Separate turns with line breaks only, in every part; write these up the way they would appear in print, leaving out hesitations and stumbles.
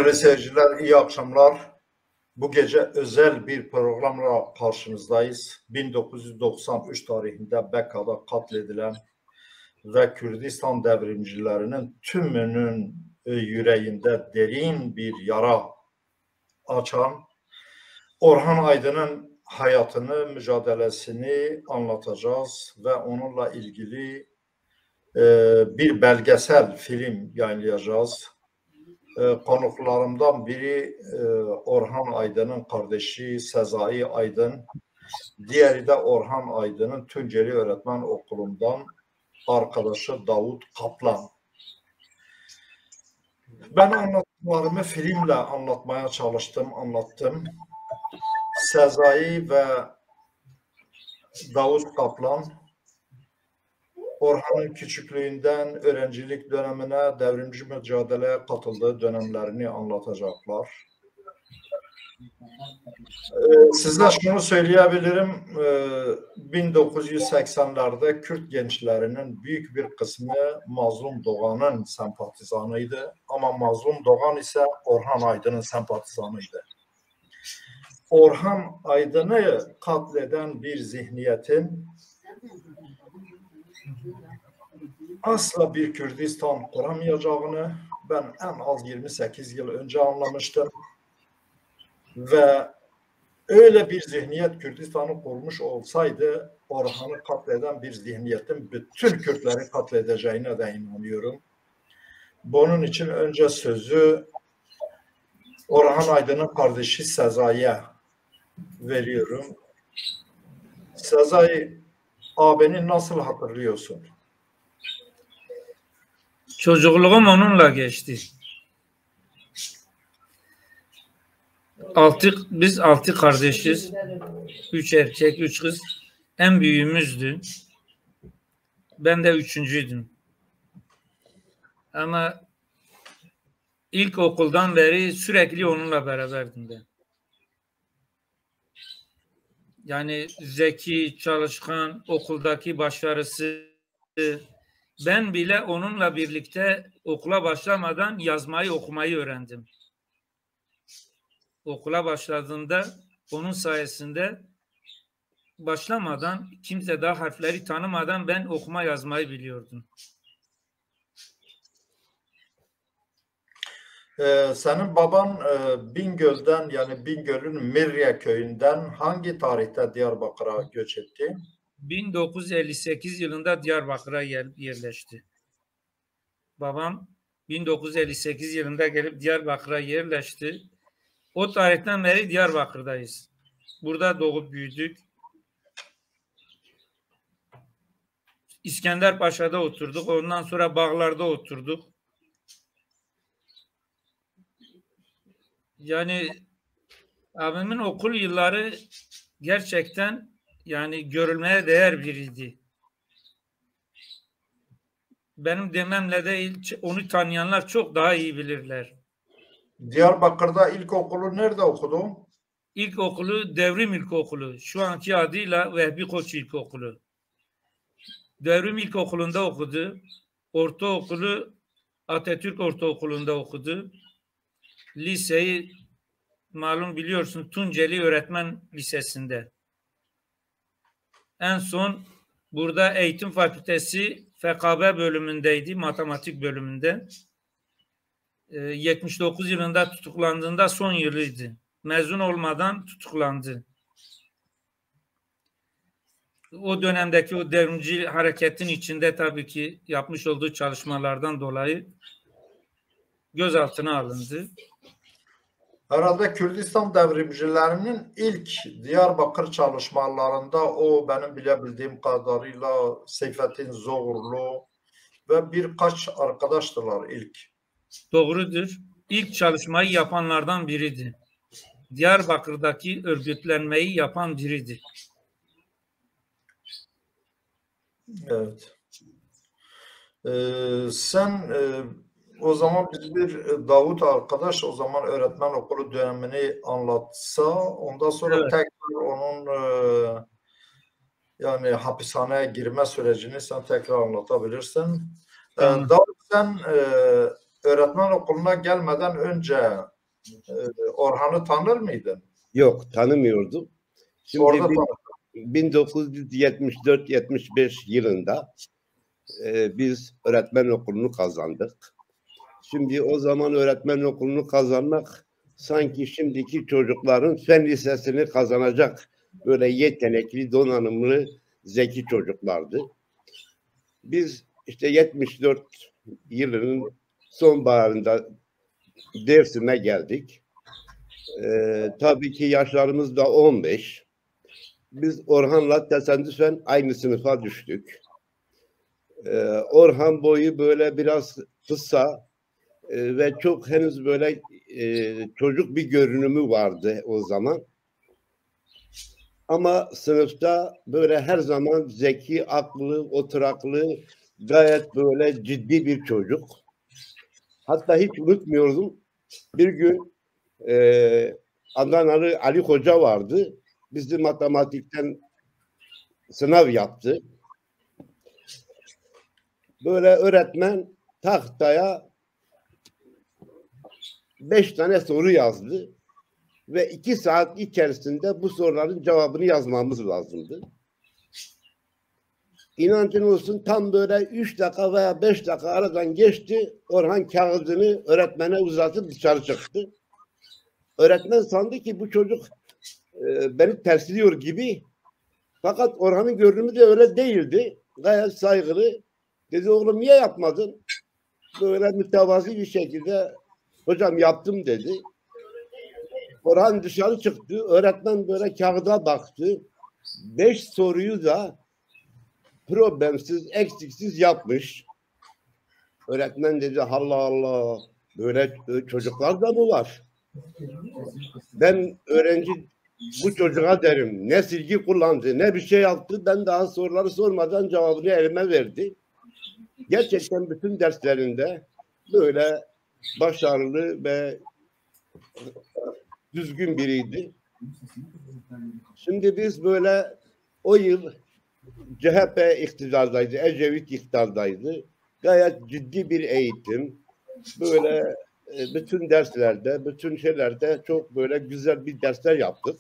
Değerli seyirciler, iyi akşamlar. Bu gece özel bir programla karşınızdayız. 1993 tarihinde Bekka'da katledilen ve Kürdistan devrimcilerinin tümünün yüreğinde derin bir yara açan Orhan Aydın'ın hayatını, mücadelesini anlatacağız ve onunla ilgili bir belgesel film yayınlayacağız. Konuklarımdan biri Orhan Aydın'ın kardeşi Sezai Aydın, diğeri de Orhan Aydın'ın Tunceli Öğretmen Okulu'ndan arkadaşı Davut Kaplan. Ben anlattıklarımı filmle anlatmaya çalıştım, anlattım. Sezai ve Davut Kaplan, Orhan'ın küçüklüğünden öğrencilik dönemine, devrimci mücadeleye katıldığı dönemlerini anlatacaklar. Size şunu söyleyebilirim, 1980'lerde Kürt gençlerinin büyük bir kısmı Mazlum Doğan'ın sempatizanıydı. Ama Mazlum Doğan ise Orhan Aydın'ın sempatizanıydı. Orhan Aydın'ı katleden bir zihniyetin asla bir Kürdistan kuramayacağını ben en az 28 yıl önce anlamıştım. Ve öyle bir zihniyet Kürdistan'ı kurmuş olsaydı Orhan'ı katleden bir zihniyetin bütün Kürtleri katledeceğine de inanıyorum. Bunun için önce sözü Orhan Aydın'ın kardeşi Sezai'ye veriyorum. Sezai, abini nasıl hatırlıyorsun?
Çocukluğum onunla geçti. Biz altı kardeşiz. 3 erkek, 3 kız. En büyüğümüzdü. Ben de 3.'üydüm. Ama ilk okuldan beri sürekli onunla beraberdim ben. Yani zeki, çalışkan, okuldaki başarısı. Ben bile onunla birlikte okula başlamadan yazmayı, okumayı öğrendim. Okula başladığımda onun sayesinde başlamadan, kimse daha harfleri tanımadan ben okuma yazmayı biliyordum.
Senin baban Bingöl'den, yani Bingöl'ün Mirye köyünden hangi tarihte Diyarbakır'a göç etti?
1958 yılında Diyarbakır'a yerleşti. Babam 1958 yılında gelip Diyarbakır'a yerleşti. O tarihten beri Diyarbakır'dayız. Burada doğup büyüdük. İskenderpaşa'da oturduk. Ondan sonra Bağlar'da oturduk. Yani abimin okul yılları gerçekten yani görülmeye değer biriydi. Benim dememle değil, onu tanıyanlar çok daha iyi bilirler.
Diyarbakır'da ilkokulu nerede okudu?
İlkokulu Devrim İlkokulu. Şu anki adıyla Vehbi Koç İlkokulu. Devrim İlkokulu'nda okudu. Ortaokulu Atatürk Ortaokulu'nda okudu. Liseyi malum biliyorsun Tunceli Öğretmen Lisesi'nde. En son burada Eğitim Fakültesi FKB bölümündeydi, matematik bölümünde. 79 yılında tutuklandığında son yılıydı. Mezun olmadan tutuklandı. O dönemdeki o devrimci hareketin içinde tabii ki yapmış olduğu çalışmalardan dolayı gözaltına alındı.
Herhalde Kürdistan devrimcilerinin ilk Diyarbakır çalışmalarında o benim bilebildiğim kadarıyla Seyfettin Zoğurlu ve birkaç arkadaştılar ilk.
Doğrudur. İlk çalışmayı yapanlardan biriydi. Diyarbakır'daki örgütlenmeyi yapan biriydi.
Evet. Sen o zaman biz bir Davut arkadaş o zaman öğretmen okulu dönemini anlatsa ondan sonra
Evet.
tekrar onun yani hapishaneye girme sürecini sen tekrar anlatabilirsin.
Tamam.
Davut, sen öğretmen okuluna gelmeden önce Orhan'ı tanır mıydın?
Yok, tanımıyordum. Şimdi
Orada
1974-75 yılında biz öğretmen okulunu kazandık. Şimdi o zaman öğretmen okulunu kazanmak sanki şimdiki çocukların fen lisesini kazanacak böyle yetenekli, donanımlı, zeki çocuklardı. Biz işte 74 yılının sonbaharında Dersim'e geldik. Tabii ki yaşlarımız da 15. Biz Orhan'la tesadüfen aynı sınıfa düştük. Orhan boyu böyle biraz kısa ve çok henüz böyle çocuk bir görünümü vardı o zaman. Ama sınıfta böyle her zaman zeki, akıllı, oturaklı, gayet böyle ciddi bir çocuk. Hatta hiç unutmuyordum. Bir gün Adanalı Ali Hoca vardı. Bizi matematikten sınav yaptı. Böyle öğretmen tahtaya 5 tane soru yazdı ve 2 saat içerisinde bu soruların cevabını yazmamız lazımdı. İnancın olsun tam böyle 3 dakika veya 5 dakika aradan geçti. Orhan kağıdını öğretmene uzatıp dışarı çıktı. Öğretmen sandı ki bu çocuk beni tersliyor gibi. Fakat Orhan'ın görünümü de öyle değildi. Gayet saygılı. Dedi oğlum niye yapmadın? Böyle mütevazi bir şekilde hocam yaptım dedi. Orhan dışarı çıktı. Öğretmen böyle kağıda baktı. 5 soruyu da problemsiz, eksiksiz yapmış. Öğretmen dedi Allah Allah böyle çocuklar da mı var? Ben öğrenci bu çocuğa derim ne silgi kullandı ne bir şey yaptı. Ben daha soruları sormadan cevabını elime verdi. Gerçekten bütün derslerinde böyle başarılı ve düzgün biriydi. Şimdi biz böyle o yıl CHP iktidardaydı, Ecevit iktidardaydı. Gayet ciddi bir eğitim. Böyle bütün derslerde, bütün şeylerde çok böyle güzel bir dersler yaptık.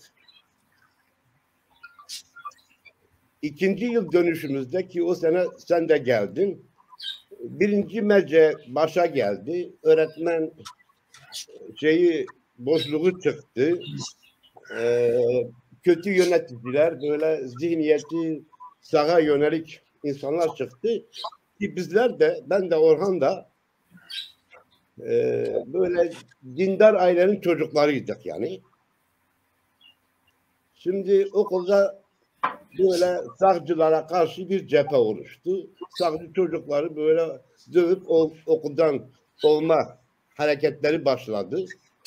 İkinci yıl dönüşümüzde ki o sene sen de geldin. Birinci merce başa geldi. Öğretmen boşluğu çıktı. Kötü yöneticiler böyle zihniyeti sağa yönelik insanlar çıktı. Ki bizler de ben de Orhan da böyle dindar ailenin çocuklarıydık yani. Şimdi okulda böyle sağcılara karşı bir cephe oluştu. Sağcı çocukları böyle dövüp okuldan olma hareketleri başladı.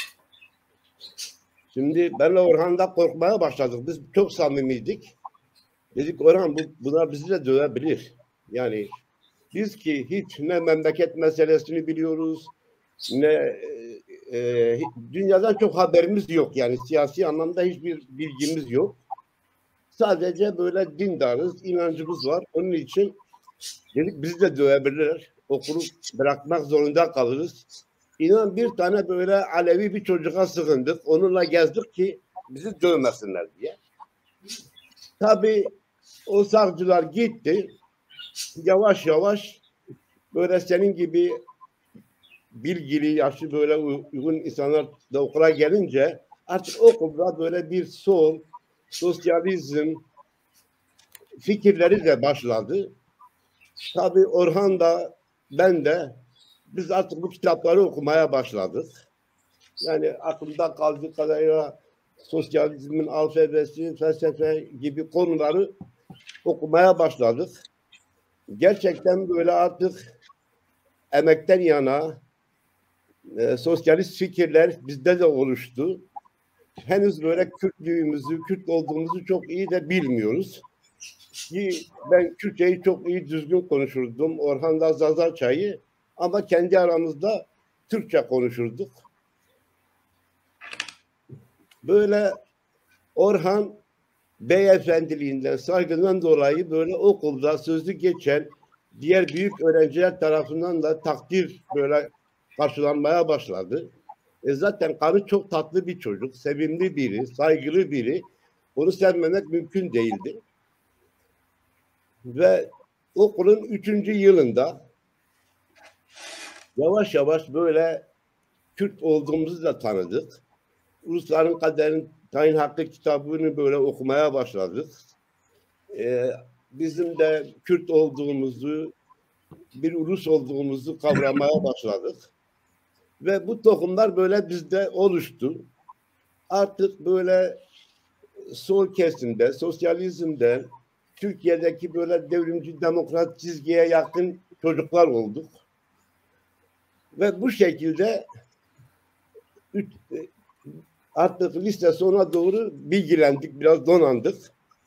Şimdi benle Orhan'da korkmaya başladık. Biz çok samimiydik. Dedik Orhan bunlar bizi de dövebilir. Yani biz ki hiç ne memleket meselesini biliyoruz ne dünyadan çok haberimiz yok. Yani siyasi anlamda hiçbir bilgimiz yok. Sadece böyle dindarız, inancımız var. Onun için dedik bizi de dövebilirler. Okulu bırakmak zorunda kalırız. İnan bir tane böyle Alevi bir çocuğa sığındık. Onunla gezdik ki bizi dövmesinler diye. Tabii o savcılar gitti. Yavaş yavaş böyle senin gibi bilgili, yaşlı böyle uygun insanlar da okula gelince artık okulda böyle bir sol, sosyalizm fikirleri de başladı. Tabii Orhan da ben de biz artık bu kitapları okumaya başladık. Yani aklımda kaldığı kadarıyla sosyalizmin alfabesi, felsefe gibi konuları okumaya başladık. Gerçekten böyle artık emekten yana sosyalist fikirler bizde de oluştu. Henüz böyle Kürtlüğümüzü, Kürt olduğumuzu çok iyi de bilmiyoruz. Ki ben Kürtçeyi çok iyi düzgün konuşurdum. Orhan da Zazaçay'ı ama kendi aramızda Türkçe konuşurduk. Böyle Orhan beyefendiliğinden, saygından dolayı böyle okulda sözlü geçen diğer büyük öğrenciler tarafından da takdir böyle karşılanmaya başladı. Zaten karı çok tatlı bir çocuk, sevimli biri, saygılı biri. Onu sevmemek mümkün değildi. Ve okulun 3. yılında yavaş yavaş böyle Kürt olduğumuzu da tanıdık. Rusların Kaderin Tayin Hakkı kitabını böyle okumaya başladık. Bizim de Kürt olduğumuzu, bir ulus olduğumuzu kavramaya başladık. Ve bu tohumlar böyle bizde oluştu. Artık böyle sol kesimde, sosyalizmde, Türkiye'deki böyle devrimci demokrat çizgiye yakın çocuklar olduk. Ve bu şekilde artık lise sonuna doğru bilgilendik, biraz donandık.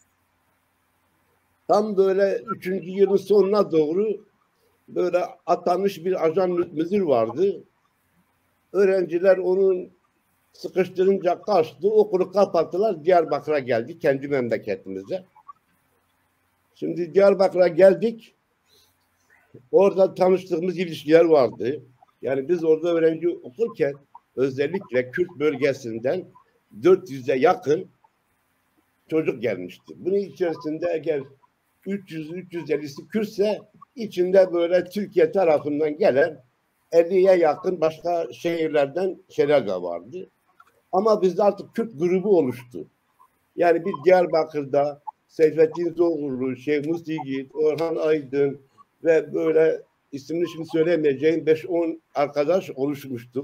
Tam böyle 3. yılın sonuna doğru böyle atanmış bir ajan müdür vardı. Öğrenciler onun sıkıştırınca kaçtı, okulu kapattılar, Diyarbakır'a geldik, kendi memleketimize. Şimdi Diyarbakır'a geldik, orada tanıştığımız ilişkiler vardı. Yani biz orada öğrenci okurken özellikle Kürt bölgesinden 400'e yakın çocuk gelmişti. Bunun içerisinde eğer 300-350'si Kürtse içinde böyle Türkiye tarafından gelen 50'ye yakın başka şehirlerden şeyler de vardı. Ama bizde artık Kürt grubu oluştu. Yani bir Diyarbakır'da Seyfettin Zorlu, Şeyh Musigit, Orhan Aydın ve böyle ismini şimdi söylemeyeceğim 5-10 arkadaş oluşmuştuk.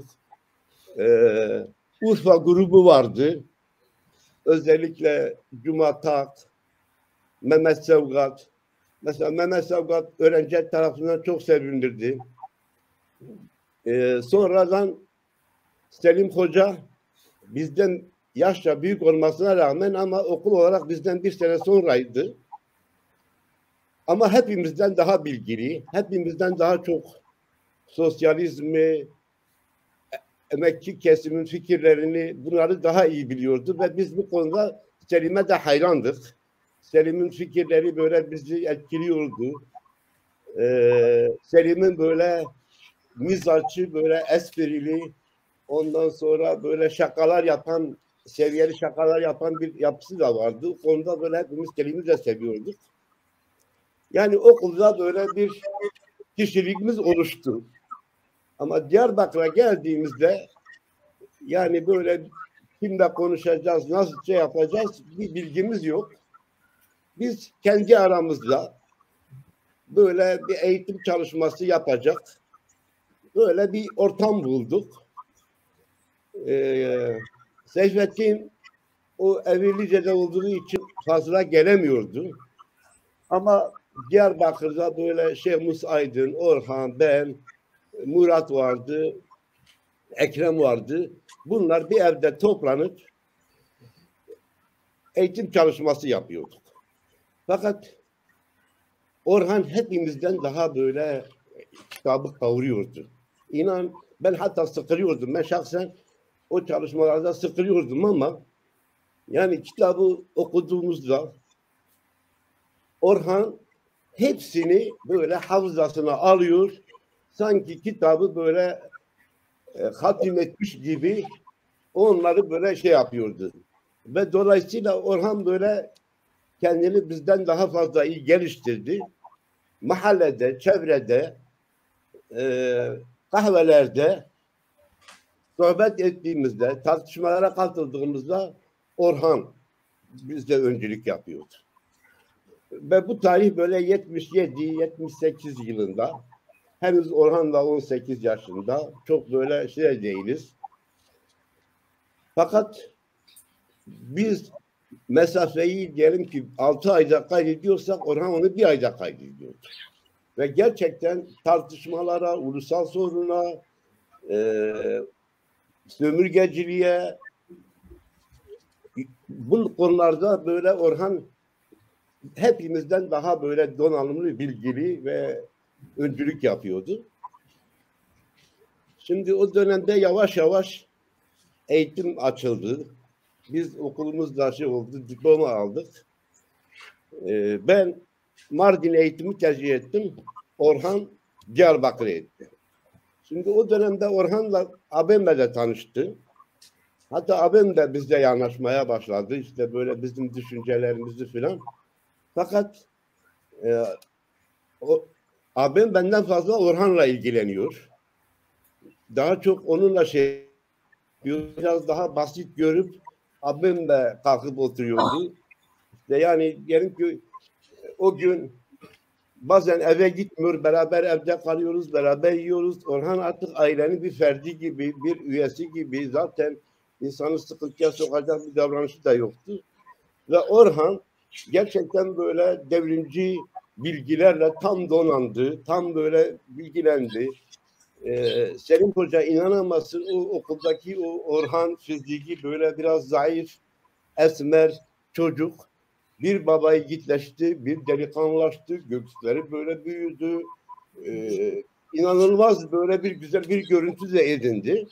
Urfa grubu vardı. Özellikle Cuma Tak, Mehmet Sevgat. Mesela Mehmet Sevgat öğrenci tarafından çok sevilirdi. Sonradan Selim Hoca bizden yaşça büyük olmasına rağmen ama okul olarak bizden bir sene sonraydı. Ama hepimizden daha bilgili, hepimizden daha çok sosyalizmi, emekçi kesimin fikirlerini, bunları daha iyi biliyordu ve biz bu konuda Selim'e de hayrandık. Selim'in fikirleri böyle bizi etkiliyordu. Selim'in böyle mizacı, böyle esprili, ondan sonra böyle şakalar yapan, seviyeli şakalar yapan bir yapısı da vardı. O konuda böyle hepimiz Selim'i de seviyorduk. Yani okulda böyle bir kişiliğimiz oluştu. Ama Diyarbakır'a geldiğimizde yani böyle kimle konuşacağız, nasıl şey yapacağız bir bilgimiz yok. Biz kendi aramızda böyle bir eğitim çalışması yapacak böyle bir ortam bulduk. Seyfettin o Evirlice'de olduğu için fazla gelemiyordu. Ama Diyarbakır'da böyle Şeyh Musa Aydın, Orhan, ben, Murat vardı, Ekrem vardı. Bunlar bir evde toplanıp eğitim çalışması yapıyorduk. Fakat Orhan hepimizden daha böyle kitabı kavuruyordu. İnan ben hatta sıkılıyordum. Ben şahsen o çalışmalarda sıkılıyordum ama yani kitabı okuduğumuzda Orhan hepsini böyle hafızasına alıyor. Sanki kitabı böyle hatim etmiş gibi onları böyle şey yapıyordu. Ve dolayısıyla Orhan böyle kendini bizden daha fazla iyi geliştirdi. Mahallede, çevrede, kahvelerde sohbet ettiğimizde, tartışmalara katıldığımızda Orhan bizde öncülük yapıyordu. Ve bu tarih böyle 77-78 yılında henüz Orhan da 18 yaşında çok böyle şey değiliz. Fakat biz mesafeyi diyelim ki 6 ayda kaydediyorsak Orhan onu 1 ayda kaydediyordu. Ve gerçekten tartışmalara, ulusal soruna, sömürgeciliğe bu konularda böyle Orhan hepimizden daha böyle donanımlı, bilgili ve öncülük yapıyordu. Şimdi o dönemde yavaş yavaş eğitim açıldı. Biz okulumuzda şey oldu, diploma aldık. Ben Mardin eğitimi tercih ettim. Orhan Diyarbakır'ı etti. Şimdi o dönemde Orhan'la abimle de tanıştı. Hatta abim de bizle yanaşmaya başladı. İşte böyle bizim düşüncelerimizi filan. Fakat abim benden fazla Orhan'la ilgileniyor. Daha çok onunla biraz daha basit görüp abim de kalkıp oturuyordu. İşte yani diyelim ki o gün bazen eve gitmiyor, beraber evde kalıyoruz, beraber yiyoruz. Orhan artık ailenin bir ferdi gibi, bir üyesi gibi, zaten insanı sıkıntıya sokacak bir davranışı da yoktu. Ve Orhan gerçekten böyle devrimci bilgilerle tam donandı, tam böyle bilgilendi. Selim Hoca inanamazsın, o okuldaki o Orhan fiziği böyle biraz zayıf, esmer çocuk bir baba yiğitleşti, bir delikanlılaştı, göğüsleri böyle büyüdü. İnanılmaz böyle bir güzel bir görüntü de edindi.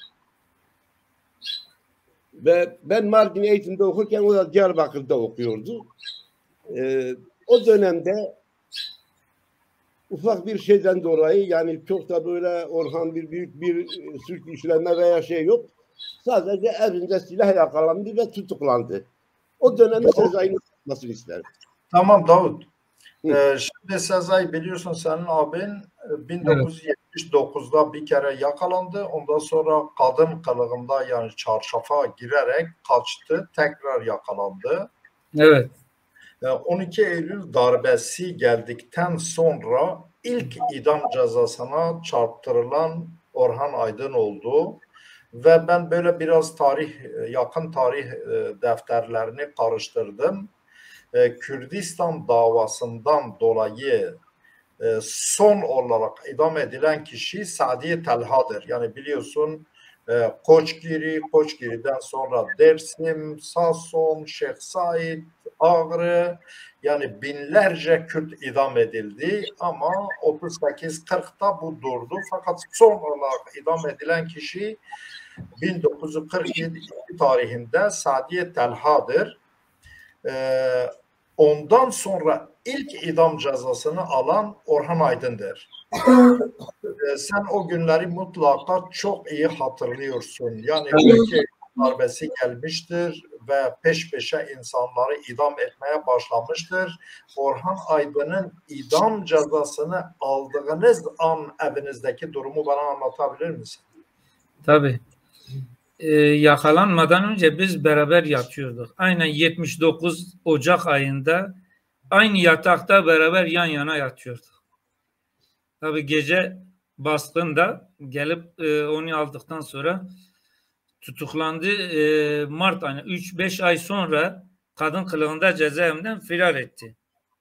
Ve ben Mardin eğitimde okurken o da Diyarbakır'da okuyordu. O dönemde ufak bir şeyden dolayı, yani çok da böyle Orhan bir büyük bir suç işleme veya şey yok. Sadece evinde silah yakalandı ve tutuklandı. O dönemin Sezai'nin nasıl isterim?
Tamam Davut. Şimdi Sezai biliyorsun senin abin 1979'da bir kere yakalandı. Ondan sonra kadın kılığında yani çarşafa girerek kaçtı. Tekrar yakalandı.
Evet.
12 Eylül darbesi geldikten sonra ilk idam cezasına çarptırılan Orhan Aydın oldu. Ve ben böyle biraz yakın tarih defterlerini karıştırdım. Kürdistan davasından dolayı son olarak idam edilen kişi Sadi Telha'dır. Yani biliyorsun Koçgiri'den sonra Dersim, Samsun, Şeyh Said, Ağrı, yani binlerce Kürt idam edildi ama 38-40'da bu durdu. Fakat son olarak idam edilen kişi 1947 tarihinde Sadi Telha'dır. Ondan sonra ilk idam cezasını alan Orhan Aydın'dır. Sen o günleri mutlaka çok iyi hatırlıyorsun. Yani ülke darbesi gelmiştir ve peş peşe insanları idam etmeye başlamıştır. Orhan Aydın'ın idam cezasını aldığınız an evinizdeki durumu bana anlatabilir misin?
Tabii. Yakalanmadan önce biz beraber yatıyorduk. Aynen 79 Ocak ayında aynı yatakta beraber yan yana yatıyorduk. Tabii gece baskında gelip onu aldıktan sonra tutuklandı. Mart ayı 3-5 ay sonra kadın kılığında cezaevinden firar etti.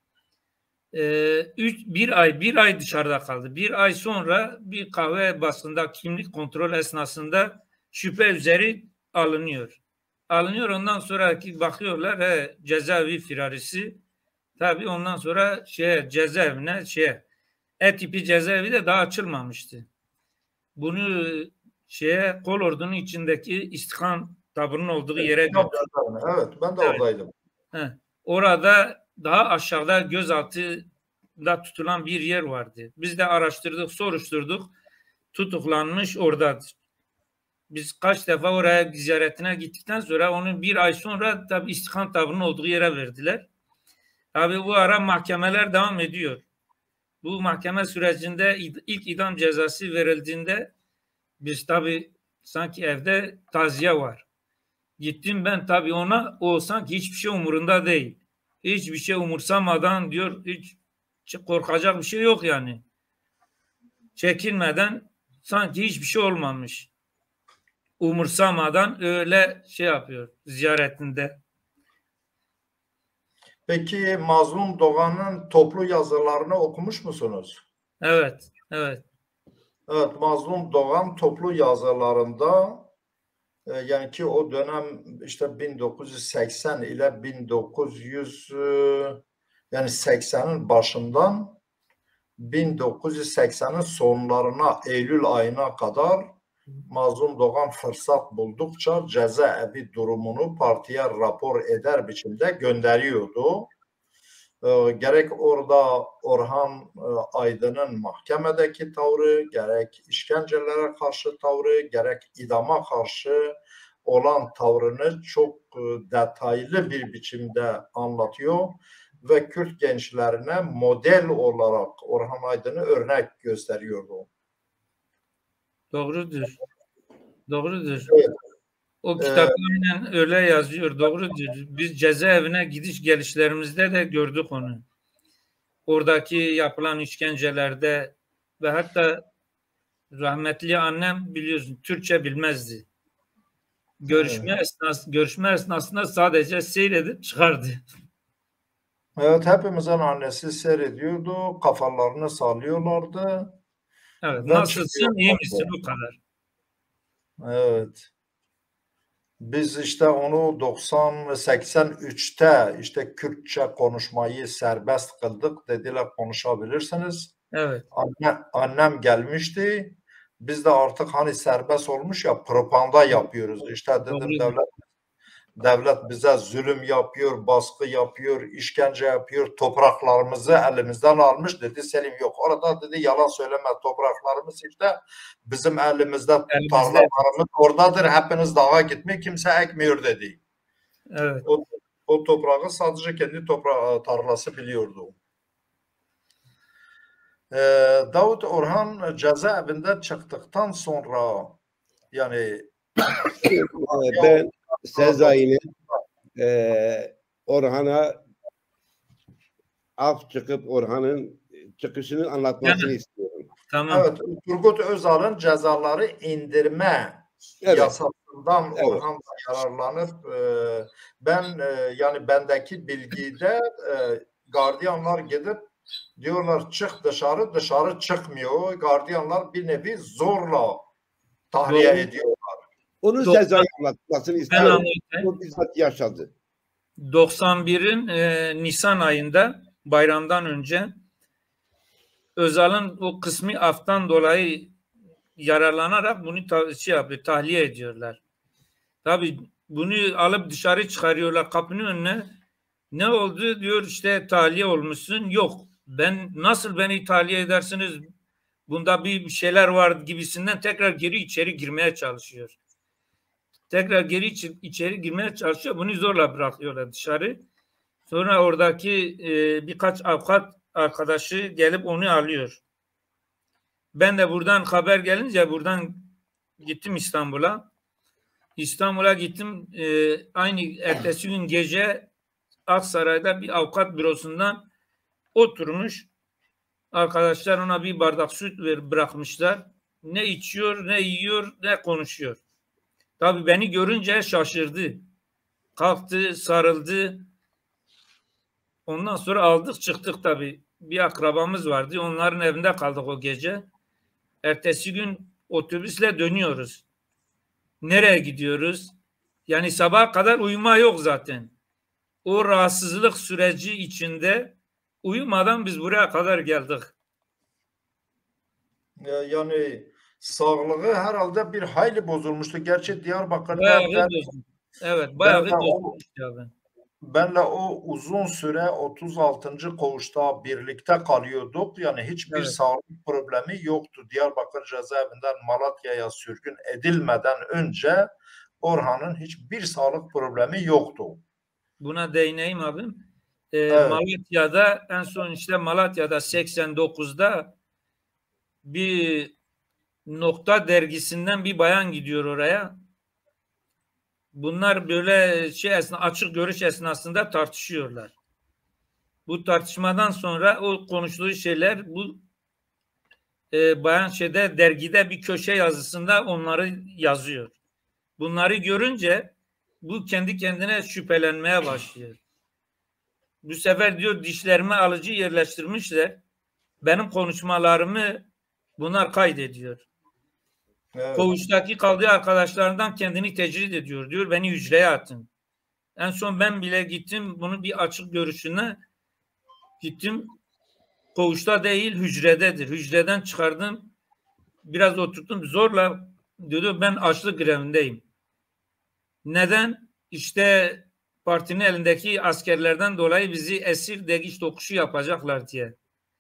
Bir ay dışarıda kaldı. Bir ay sonra bir kahve baskında kimlik kontrol esnasında şüphe üzeri alınıyor. Ondan sonra bakıyorlar cezaevi firarisi. Tabii ondan sonra cezaevine E-tipi cezaevi de daha açılmamıştı. Bunu Kolordu'nun içindeki İstiklal Taburu'nun olduğu yere götürdü.
Evet, ben de oradaydım.
Orada daha aşağıda gözaltında tutulan bir yer vardı. Biz de araştırdık, soruşturduk. Tutuklanmış oradadır. Biz kaç defa oraya ziyaretine gittikten sonra onu bir ay sonra tabii İstiklal Taburu'nun olduğu yere verdiler. Tabii bu ara mahkemeler devam ediyor. Bu mahkeme sürecinde ilk idam cezası verildiğinde biz tabii sanki evde taziye var. Gittim ben tabii ona, o sanki hiçbir şey umurunda değil. Hiçbir şey umursamadan diyor, hiç korkacak bir şey yok yani. Çekinmeden sanki hiçbir şey olmamış. Umursamadan öyle yapıyor ziyaretinde.
Peki Mazlum Doğan'ın toplu yazılarını okumuş musunuz?
Evet, evet.
Evet, Mazlum Doğan toplu yazılarında yani ki o dönem işte 1980 ile 1900 yani 80'in başından 1980'in sonlarına Eylül ayına kadar Mazlum Doğan fırsat buldukça cezaevi durumunu partiye rapor eder biçimde gönderiyordu. Gerek orada Orhan Aydın'ın mahkemedeki tavrı, gerek işkencelere karşı tavrı, gerek idama karşı olan tavrını çok detaylı bir biçimde anlatıyor ve Kürt gençlerine model olarak Orhan Aydın'ı örnek gösteriyordu.
Doğrudur. Doğrudur.
Evet.
O kitaplarıyla öyle yazıyor. Doğrudur. Biz cezaevine gidiş gelişlerimizde de gördük onu. Oradaki yapılan işkencelerde ve hatta rahmetli annem biliyorsun Türkçe bilmezdi. Görüşme esnasında sadece seyredip çıkardı.
Evet, hepimizin annesi seyrediyordu, kafalarını sallıyorlardı.
Evet,
Ve
nasılsın, iyi misin, o kadar.
Evet. Biz işte onu 83'te işte Kürtçe konuşmayı serbest kıldık. Dediler konuşabilirsiniz.
Evet.
Annem gelmişti. Biz de artık hani serbest olmuş ya propaganda yapıyoruz. İşte dedim devlet bize zulüm yapıyor, baskı yapıyor, işkence yapıyor, topraklarımızı elimizden almış dedi. Selim yok. Orada dedi yalan söyleme, topraklarımız işte bizim elimizde, tarlalarımız oradadır. Hepiniz dağa gitmeyin, kimse ekmiyor dedi.
Evet.
O toprağı sadece kendi tarlası biliyordu. Davut Orhan cezaevinden çıktıktan sonra yani
Ben Sezai'nin Orhan'a af çıkıp Orhan'ın çıkışını anlatmasını istiyorum.
Tamam.
Evet, Turgut Özal'ın cezaları indirme yasasından Orhan yararlanıp ben yani bendeki bilgide gardiyanlar gidip diyorlar çık dışarı çıkmıyor. Gardiyanlar bir nevi zorla tahliye ediyorlar.
Onun Sezai anlatmasını istiyorum. O bizzat yaşadı.
91'in Nisan ayında bayramdan önce Özal'ın o kısmi aftan dolayı yararlanarak bunu tahliye ediyorlar. Tabii bunu alıp dışarı çıkarıyorlar kapının önüne. Ne oldu diyor, işte tahliye olmuşsun. Yok, nasıl beni tahliye edersiniz? Bunda bir şeyler var gibisinden tekrar geri içeri girmeye çalışıyor. Tekrar geri içeri girmeye çalışıyor. Bunu zorla bırakıyorlar dışarı. Sonra oradaki birkaç avukat arkadaşı gelip onu alıyor. Ben de buradan haber gelince buradan gittim İstanbul'a. İstanbul'a gittim. Aynı ertesi gün gece Aksaray'da bir avukat bürosundan oturmuş. Arkadaşlar ona bir bardak süt bırakmışlar. Ne içiyor, ne yiyor, ne konuşuyor. Tabii beni görünce şaşırdı. Kalktı, sarıldı. Ondan sonra aldık çıktık tabii. Bir akrabamız vardı. Onların evinde kaldık o gece. Ertesi gün otobüsle dönüyoruz. Nereye gidiyoruz? Yani sabaha kadar uyuma yok zaten. O rahatsızlık süreci içinde uyumadan biz buraya kadar geldik.
Yani sağlığı herhalde bir hayli bozulmuştu. Gerçi Diyarbakır'da
Bayağı bozulmuş. Evet, bayağı bozulmuş abi.
Benle o uzun süre 36. koğuşta birlikte kalıyorduk. Yani hiçbir sağlık problemi yoktu. Diyarbakır cezaevinden Malatya'ya sürgün edilmeden önce Orhan'ın hiçbir sağlık problemi yoktu.
Buna değineyim abim. Evet. Malatya'da en son işte Malatya'da 89'da bir Nokta dergisinden bir bayan gidiyor oraya. Bunlar böyle açık görüş esnasında tartışıyorlar. Bu tartışmadan sonra o konuştuğu şeyler bu bayan dergide bir köşe yazısında onları yazıyor. Bunları görünce bu kendi kendine şüphelenmeye başlıyor. Bu sefer diyor dişlerime alıcı yerleştirmişler. Benim konuşmalarımı bunlar kaydediyor. Evet. Koğuştaki kaldığı arkadaşlarından kendini tecrit ediyor. Diyor beni hücreye atın. En son ben bile gittim bunun bir açık görüşüne gittim. Koğuşta değil hücrededir. Hücreden çıkardım. Biraz oturttum. Zorla diyor ben açlık grevindeyim. Neden? İşte partinin elindeki askerlerden dolayı bizi esir değiş tokuşu yapacaklar diye.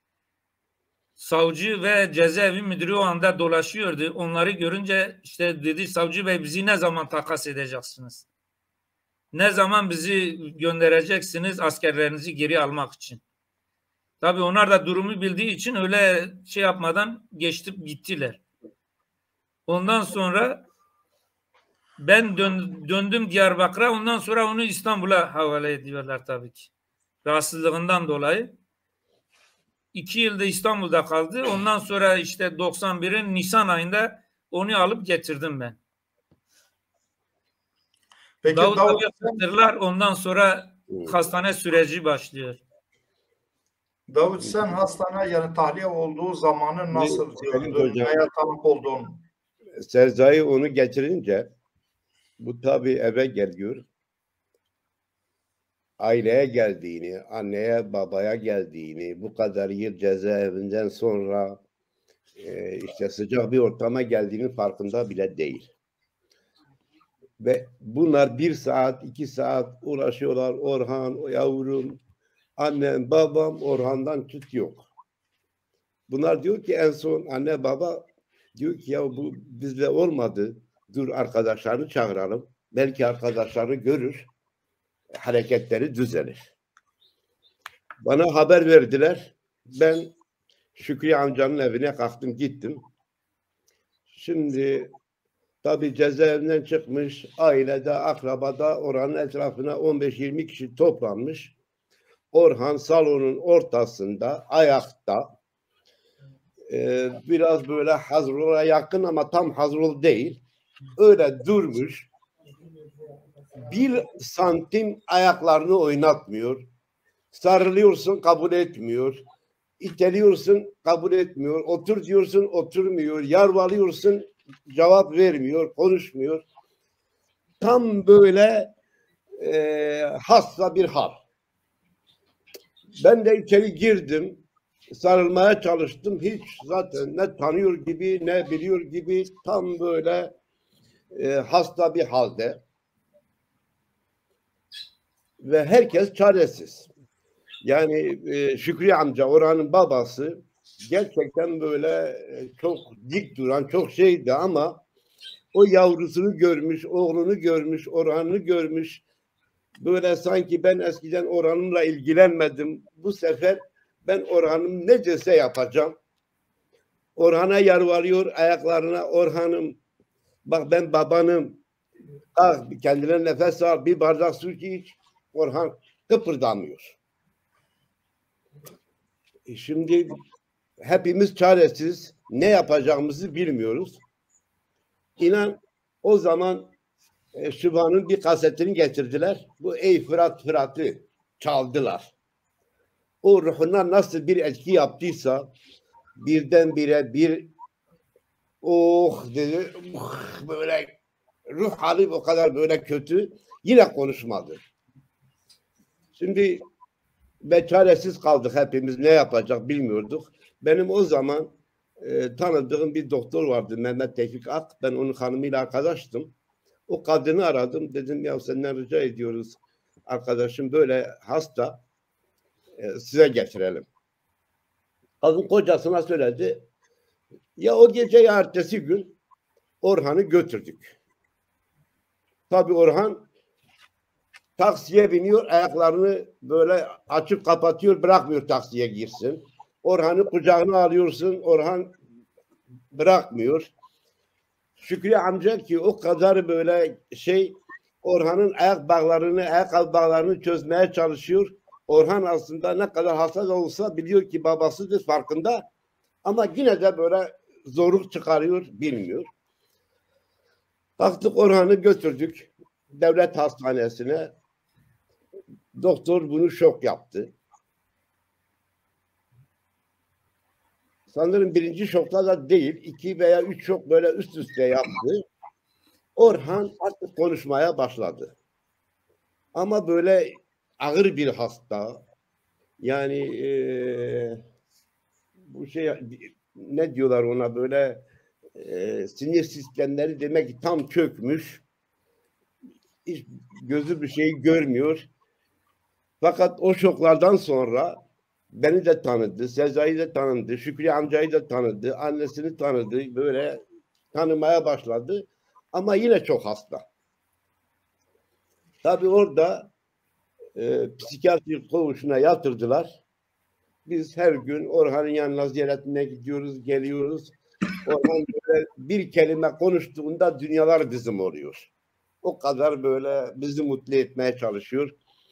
Savcı ve cezaevi müdürü o anda dolaşıyordu. Onları görünce işte dedi, savcı bey bizi ne zaman takas edeceksiniz? Ne zaman bizi göndereceksiniz askerlerinizi geri almak için? Tabii onlar da durumu bildiği için öyle şey yapmadan geçtip gittiler. Ondan sonra ben döndüm Diyarbakır'a. Ondan sonra onu İstanbul'a havale ediyorlar tabii ki. Rahatsızlığından dolayı. 2 yılda İstanbul'da kaldı. Ondan sonra işte 91'in Nisan ayında onu alıp getirdim ben.
Peki
Davut
Davut,
abi hatırlar. Ondan sonra hastane süreci başlıyor.
Davut sen hastane yani tahliye olduğu zamanı nasıl
Sayın
gördün?
hocam,
Neye tanık oldun?
Sezai onu getirince bu tabii eve geliyor. Aileye geldiğini, anneye babaya geldiğini, bu kadar yıl cezaevinden sonra işte sıcak bir ortama geldiğinin farkında bile değil. Ve bunlar 1 saat, 2 saat uğraşıyorlar. Orhan, o yavrum, annem, babam, Orhan'dan tüt yok. Bunlar diyor ki en son anne baba diyor ki ya bu bizle olmadı. Dur arkadaşlarını çağıralım. Belki arkadaşları görür. Hareketleri düzelir. Bana haber verdiler. Ben Şükrü amcanın evine kalktım gittim. Şimdi tabii cezaevinden çıkmış, ailede, akrabada Orhan'ın etrafına 15-20 kişi toplanmış. Orhan salonun ortasında, ayakta, biraz böyle Hazrul'a yakın ama tam Hazrul değil. Öyle durmuş. 1 santim ayaklarını oynatmıyor. Sarılıyorsun kabul etmiyor. İteliyorsun kabul etmiyor. Otur diyorsun oturmuyor. Yalvarıyorsun cevap vermiyor. Konuşmuyor. Tam böyle hasta bir hal. Ben de içeri girdim. Sarılmaya çalıştım. Hiç zaten ne tanıyor gibi ne biliyor gibi tam böyle hasta bir halde. Ve herkes çaresiz. Yani Şükrü amca Orhan'ın babası gerçekten böyle çok dik duran çok şeydi ama o yavrusunu görmüş, oğlunu görmüş, Orhan'ı görmüş. Böyle sanki ben eskiden Orhan'ımla ilgilenmedim. Bu sefer ben Orhan'ım necese yapacağım. Orhan'a yalvarıyor ayaklarına. Orhan'ım bak ben babanım. Kalk kendine nefes al bir bardak su iç. Orhan kıpırdamıyor. Şimdi hepimiz çaresiz. Ne yapacağımızı bilmiyoruz. İnan o zaman Şıba'nın bir kasetini getirdiler. Bu Ey Fırat Fırat'ı çaldılar. O ruhuna nasıl bir etki yaptıysa birdenbire bir oh dedi böyle ruh hali o kadar böyle kötü yine konuşmadı. Şimdi ve çaresiz kaldık hepimiz ne yapacak bilmiyorduk. Benim o zaman tanıdığım bir doktor vardı Mehmet Tevfik Ak. Ben onun hanımıyla arkadaştım. O kadını aradım. Dedim ya senden rica ediyoruz. Arkadaşım böyle hasta. Size getirelim. Kadın kocasına söyledi. Ya o gece ya ertesi gün Orhan'ı götürdük. Tabii Orhan taksiye biniyor, ayaklarını böyle açıp kapatıyor, bırakmıyor taksiye girsin. Orhan'ı kucağına alıyorsun, Orhan bırakmıyor. Şükrü amca ki o kadar böyle Orhan'ın ayakkabı bağlarını çözmeye çalışıyor. Orhan aslında ne kadar hassas olsa biliyor ki babasıdır farkında. Ama yine de böyle zorluk çıkarıyor, bilmiyor. Kalktık Orhan'ı götürdük devlet hastanesine. Doktor bunu şok yaptı. Sanırım 1. şokta da değil, 2 veya 3 şok böyle üst üste yaptı. Orhan artık konuşmaya başladı. Ama böyle ağır bir hasta. Yani bu ne diyorlar ona böyle sinir sistemleri demek ki tam çökmüş. hiç gözü bir şey görmüyor. Fakat o şoklardan sonra beni de tanıdı, Sezai'yi de tanıdı, Şükrü amcayı da tanıdı, annesini tanıdı, böyle tanımaya başladı. Ama yine çok hasta. Tabii orada psikiyatri koğuşuna yatırdılar. Biz her gün Orhan'ın yanına ziyaretine gidiyoruz, geliyoruz. Orhan böyle bir kelime konuştuğunda dünyalar bizim oluyor. O kadar böyle bizi mutlu etmeye çalışıyor.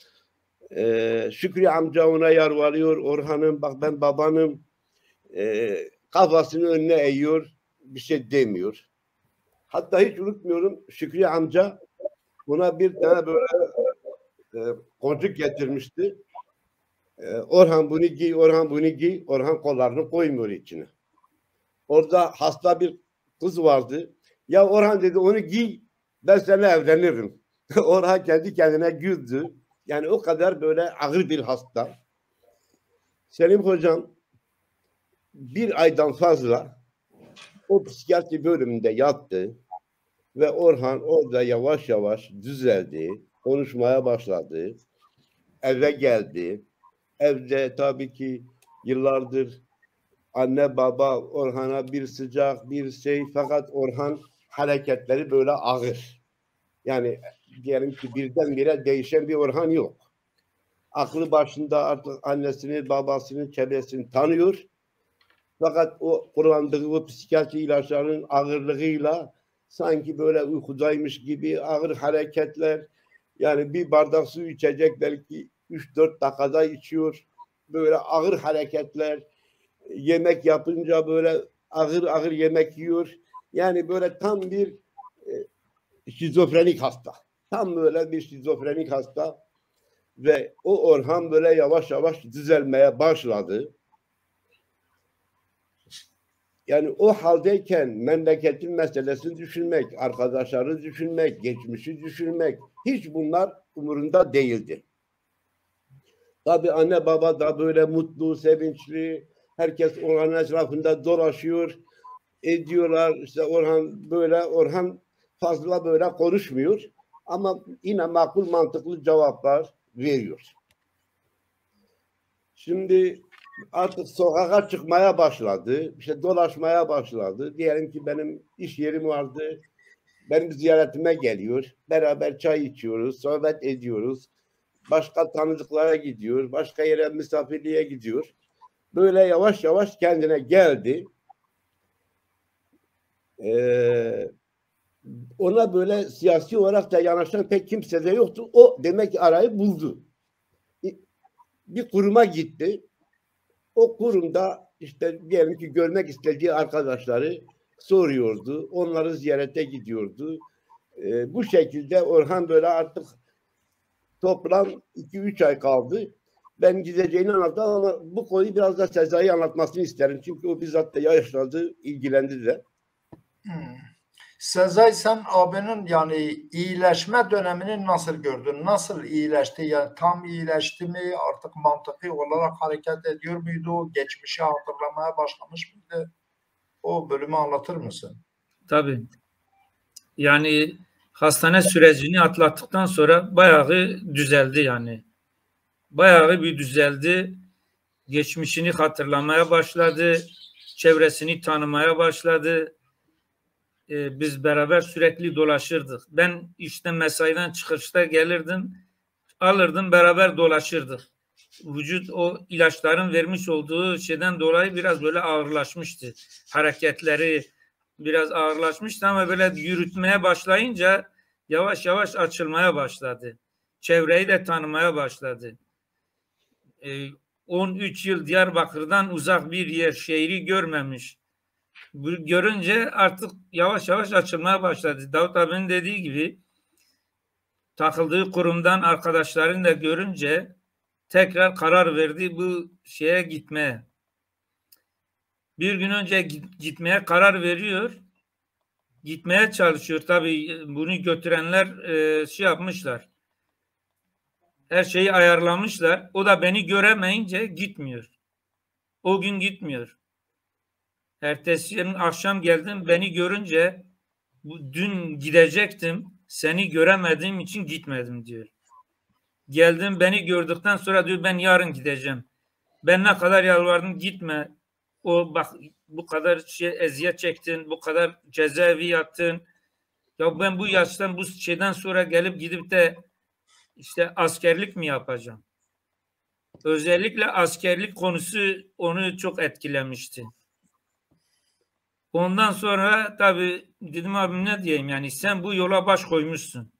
Şükrü amca ona yalvarıyor. Orhan'ım bak ben babanım. Kafasını önüne eğiyor. Bir şey demiyor. Hatta hiç unutmuyorum Şükrü amca buna bir tane böyle koncuk getirmişti. Orhan bunu giy, Orhan bunu giy. Orhan kollarını koymuyor içine. Orada hasta bir kız vardı. Ya Orhan dedi onu giy, ben seninle evlenirim. Orhan kendi kendine güldü. Yani o kadar böyle ağır bir hasta. Selim hocam bir aydan fazla o psikiyatri bölümünde yattı ve Orhan orada yavaş yavaş düzeldi. Konuşmaya başladı. Eve geldi. Evde tabii ki yıllardır anne baba Orhan'a bir sıcak bir şey, fakat Orhan hareketleri böyle ağır. Yani diyelim ki birdenbire değişen bir Orhan yok. Aklı başında artık annesini, babasını, çevresini tanıyor. Fakat o kullandığı o psikiyatri ilaçlarının ağırlığıyla sanki böyle uykudaymış gibi ağır hareketler, yani bir bardak su içecek belki 3-4 dakikada içiyor. Böyle ağır hareketler, yemek yapınca böyle ağır ağır yemek yiyor. Yani böyle tam bir şizofrenik hasta. Tam böyle bir şizofrenik hasta. Ve o Orhan böyle yavaş yavaş düzelmeye başladı. Yani o haldeyken memleketin meselesini düşünmek, arkadaşları düşünmek, geçmişi düşünmek, hiç bunlar umurunda değildi. Tabii anne baba da böyle mutlu, sevinçli, herkes Orhan'ın etrafında dolaşıyor, ediyorlar. İşte Orhan böyle, Orhan fazla böyle konuşmuyor ama yine makul mantıklı cevaplar veriyor. Şimdi artık sokağa çıkmaya başladı. İşte dolaşmaya başladı. Diyelim ki benim iş yerim vardı. Benim ziyaretime geliyor. Beraber çay içiyoruz, sohbet ediyoruz. Başka tanıdıklara gidiyor. Başka yere misafirliğe gidiyor. Böyle yavaş yavaş kendine geldi. Ona böyle siyasi olarak da yanaşan pek kimse de yoktu. O demek ki arayı buldu. Bir kuruma gitti. O kurumda işte diyelim ki görmek istediği arkadaşları soruyordu. Onları ziyarete gidiyordu. Bu şekilde Orhan böyle artık toplam 2-3 ay kaldı. Ben gideceğini anlattım ama bu konuyu biraz da Sezai anlatmasını isterim. Çünkü o bizzat da yaşlandı, ilgilendi de.
Sezai, sen abinin yani iyileşme dönemini nasıl gördün? Nasıl iyileşti? Yani tam iyileşti mi? Artık mantıklı olarak hareket ediyor muydu? Geçmişi hatırlamaya başlamış mıydı? O bölümü anlatır mısın?
Tabii. Yani hastane sürecini atlattıktan sonra bayağı düzeldi yani. Bayağı bir düzeldi. Geçmişini hatırlamaya başladı. Çevresini tanımaya başladı. Biz beraber sürekli dolaşırdık. Ben işte mesaiden çıkışta gelirdim, alırdım, beraber dolaşırdık. Vücut o ilaçların vermiş olduğu şeyden dolayı biraz böyle ağırlaşmıştı. Hareketleri biraz ağırlaşmıştı ama böyle yürütmeye başlayınca yavaş yavaş açılmaya başladı. Çevreyi de tanımaya başladı. 13 yıl Diyarbakır'dan uzak bir yer, şehri görmemiş. Bu görünce artık yavaş yavaş açılmaya başladı. Davut abinin dediği gibi takıldığı kurumdan arkadaşlarını da görünce tekrar karar verdi bu şeye gitmeye. Bir gün önce gitmeye karar veriyor. Gitmeye çalışıyor. Tabii bunu götürenler şey yapmışlar. Her şeyi ayarlamışlar. O da beni göremeyince gitmiyor. O gün gitmiyor. Ertesi gün akşam geldim. Beni görünce dün gidecektim. Seni göremediğim için gitmedim diyor. Geldim, beni gördükten sonra diyor ben yarın gideceğim. Ben ne kadar yalvardım, gitme. O bak bu kadar eziyet çektin, bu kadar cezaevi yattın. Ya ben bu yaştan, bu şeyden sonra gelip gidip de işte askerlik mi yapacağım? Özellikle askerlik konusu onu çok etkilemişti. Ondan sonra tabii dedim abim ne diyeyim, yani sen bu yola baş koymuşsun.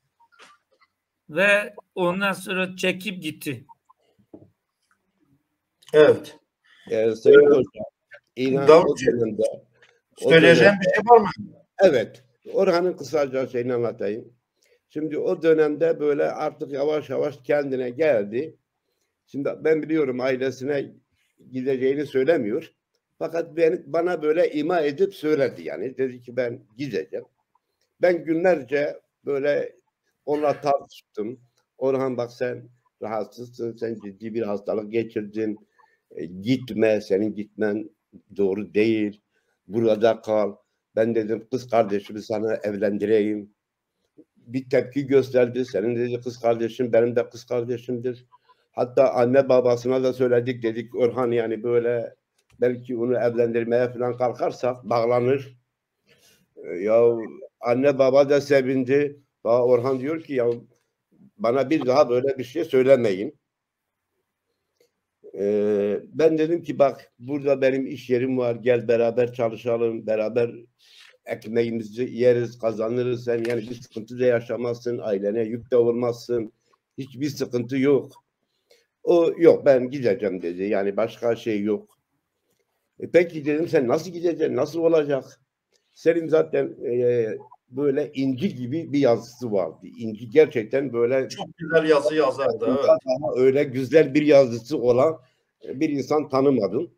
Ve ondan sonra çekip gitti.
Evet.
Sayın Hocam, İlhan o dönemde,
Söyleyeceğim bir şey var mı?
evet. Orhan'ın kısaca şeyini anlatayım. Şimdi o dönemde böyle artık yavaş yavaş kendine geldi. Şimdi ben biliyorum ailesine gideceğini söylemiyor. Fakat bana böyle ima edip söyledi yani. Dedi ki ben gideceğim. Ben günlerce böyle onunla tartıştım. Orhan bak sen rahatsızsın, sen ciddi bir hastalık geçirdin. Gitme, senin gitmen doğru değil. Burada kal. Ben dedim kız kardeşimi sana evlendireyim. Bir tepki gösterdi. Senin dedi kız kardeşin benim de kız kardeşimdir. Hatta anne babasına da söyledik, dedik Orhan yani böyle belki onu evlendirmeye falan kalkarsak bağlanır. Ya anne baba da sevindi. Orhan diyor ki ya bana bir daha böyle bir şey söylemeyin. Ben dedim ki bak burada benim iş yerim var, gel beraber çalışalım, beraber ekmeğimizi yeriz, kazanırız, sen yani bir sıkıntı da yaşamazsın, ailene yük de olmazsın, hiçbir sıkıntı yok. O yok ben gideceğim dedi, yani başka şey yok. Peki dedim sen nasıl gideceksin, nasıl olacak? Senin zaten böyle inci gibi bir yazısı vardı. İnci gerçekten böyle
çok güzel yazı yazardı. Evet.
Daha öyle güzel bir yazısı olan bir insan tanımadım.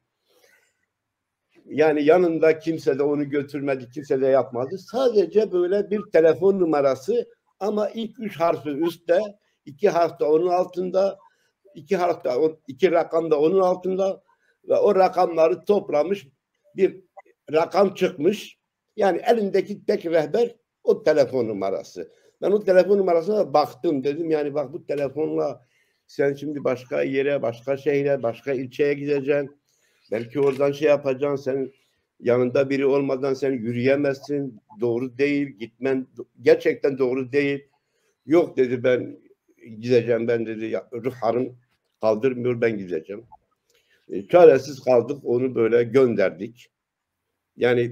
Yani yanında kimse de onu götürmedi, kimse de yapmadı. Sadece böyle bir telefon numarası ama ilk 3 harfi üstte, 2 harf de onun altında, 2 harf de 2 rakam da onun altında ve o rakamları toplamış bir rakam çıkmış. Yani elindeki tek rehber o telefon numarası. Ben o telefon numarasına baktım, dedim yani bak bu telefonla sen şimdi başka yere, başka şehre, başka ilçeye gideceksin. Belki oradan şey yapacaksın, sen yanında biri olmadan sen yürüyemezsin. Doğru değil, gitmen gerçekten doğru değil. Yok dedi ben gideceğim, ben dedi ruhlarım kaldırmıyor, ben gideceğim. Çaresiz kaldık, onu böyle gönderdik. Yani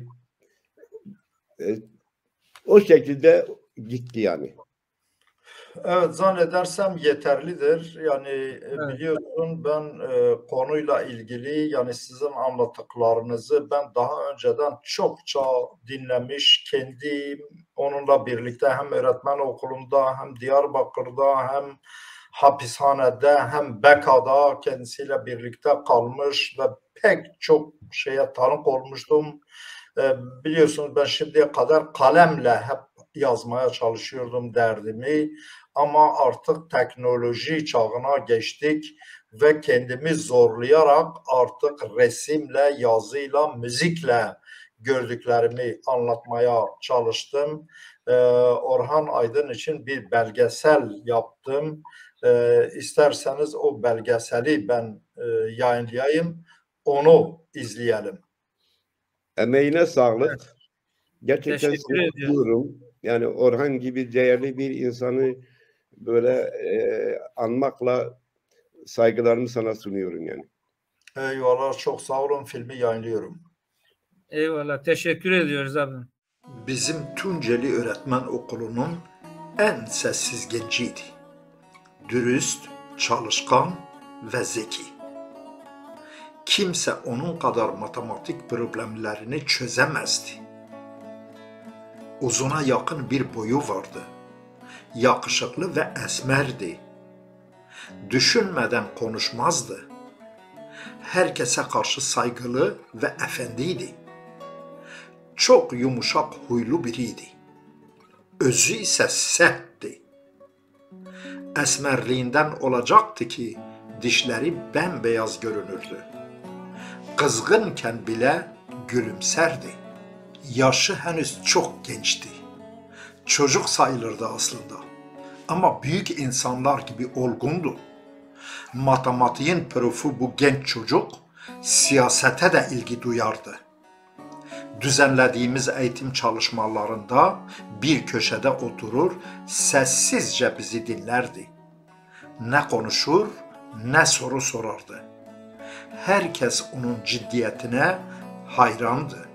o şekilde gitti yani.
Evet, zannedersem yeterlidir. Yani
Evet.
biliyorsun ben konuyla ilgili yani sizin anlattıklarınızı ben daha önceden çokça dinlemiş, kendim onunla birlikte hem öğretmen okulunda hem Diyarbakır'da hem hapishanede hem Beka'da kendisiyle birlikte kalmış ve pek çok şeye tanık olmuştum. Biliyorsunuz ben şimdiye kadar kalemle hep yazmaya çalışıyordum derdimi. Ama artık teknoloji çağına geçtik ve kendimi zorlayarak artık resimle, yazıyla, müzikle gördüklerimi anlatmaya çalıştım. Orhan Aydın için bir belgesel yaptım. İsterseniz o belgeseli ben yayınlayayım, onu izleyelim.
Emeğine sağlık. Gerçekten
Teşekkür ediyorum.
diyorum. Yani Orhan gibi değerli bir insanı böyle anmakla saygılarımı sana sunuyorum yani.
Eyvallah, çok sağ olun, filmi yayınlıyorum.
Eyvallah, teşekkür ediyoruz abim.
Bizim Tunceli Öğretmen Okulu'nun en sessiz genciydi. Dürüst, çalışkan ve zeki. Kimse onun kadar matematik problemlerini çözemezdi. Uzuna yakın bir boyu vardı. Yakışıklı ve esmerdi. Düşünmeden konuşmazdı. Herkese karşı saygılı ve efendiydi. Çok yumuşak huylu biriydi. Özü ise sertti. Esmerliğinden olacaktı ki dişleri bembeyaz görünürdü. Kızgınken bile gülümserdi. Yaşı henüz çok gençti. Çocuk sayılırdı aslında. Ama büyük insanlar gibi olgundu. Matematiğin profu bu genç çocuk siyasete de ilgi duyardı. Düzenlediğimiz eğitim çalışmalarında bir köşede oturur, sessizce bizi dinlerdi. Ne konuşur, ne soru sorardı. Herkes onun ciddiyetine hayrandı.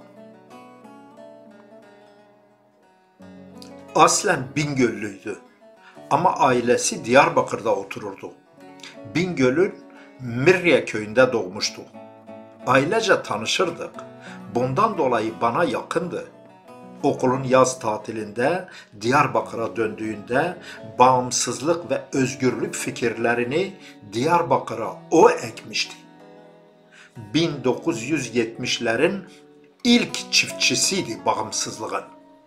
Aslen Bingöllüydü ama ailesi Diyarbakır'da otururdu. Bingöl'ün Mirye köyünde doğmuştu. Ailece tanışırdık. Bundan dolayı bana yakındı. Okulun yaz tatilinde Diyarbakır'a döndüğünde bağımsızlık ve özgürlük fikirlerini Diyarbakır'a o ekmişti. 1970'lerin ilk çiftçisiydi bağımsızlığın.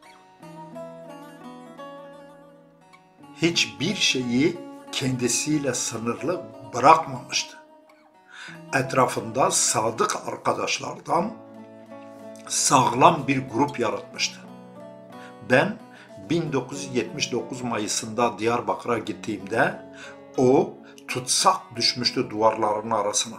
Hiçbir şeyi kendisiyle sınırlı bırakmamıştı. Etrafında sadık arkadaşlardan sağlam bir grup yaratmıştı. Ben 1979 Mayıs'ında Diyarbakır'a gittiğimde o tutsak düşmüştü duvarların arasına.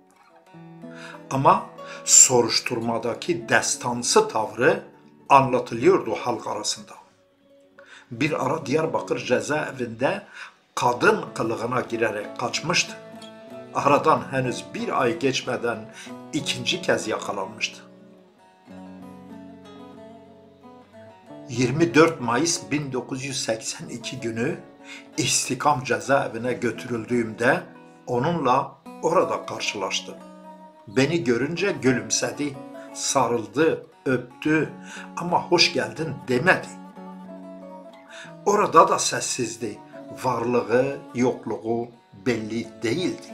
Ama soruşturmadaki destansı tavrı anlatılıyordu halk arasında. Bir ara Diyarbakır cezaevinde kadın kılığına girerek kaçmıştı. Aradan henüz bir ay geçmeden ikinci kez yakalanmıştı. 24 Mayıs 1982 günü İstikam cezaevine götürüldüğümde onunla orada karşılaştım. Beni görünce gülümsedi, sarıldı, öptü ama hoş geldin demedi. Orada da sessizdi, varlığı, yokluğu belli değildi.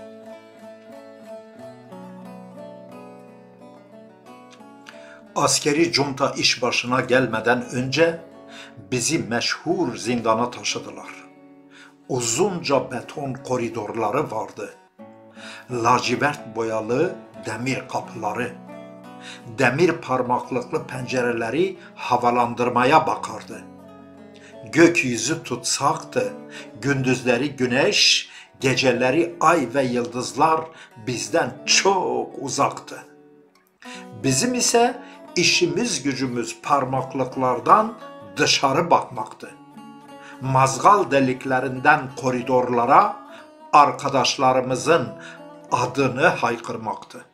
Askeri junta iş başına gelmeden önce bizi meşhur zindana taşıdılar. Uzunca beton koridorları vardı. Lacivert boyalı demir kapıları, demir parmaklıklı pencereleri havalandırmaya bakardı. Gökyüzü tutsaktı, gündüzleri güneş, geceleri ay ve yıldızlar bizden çok uzaktı. Bizim ise işimiz gücümüz parmaklıklardan dışarı bakmaktı. Mazgal deliklerinden koridorlara arkadaşlarımızın adını haykırmaktı.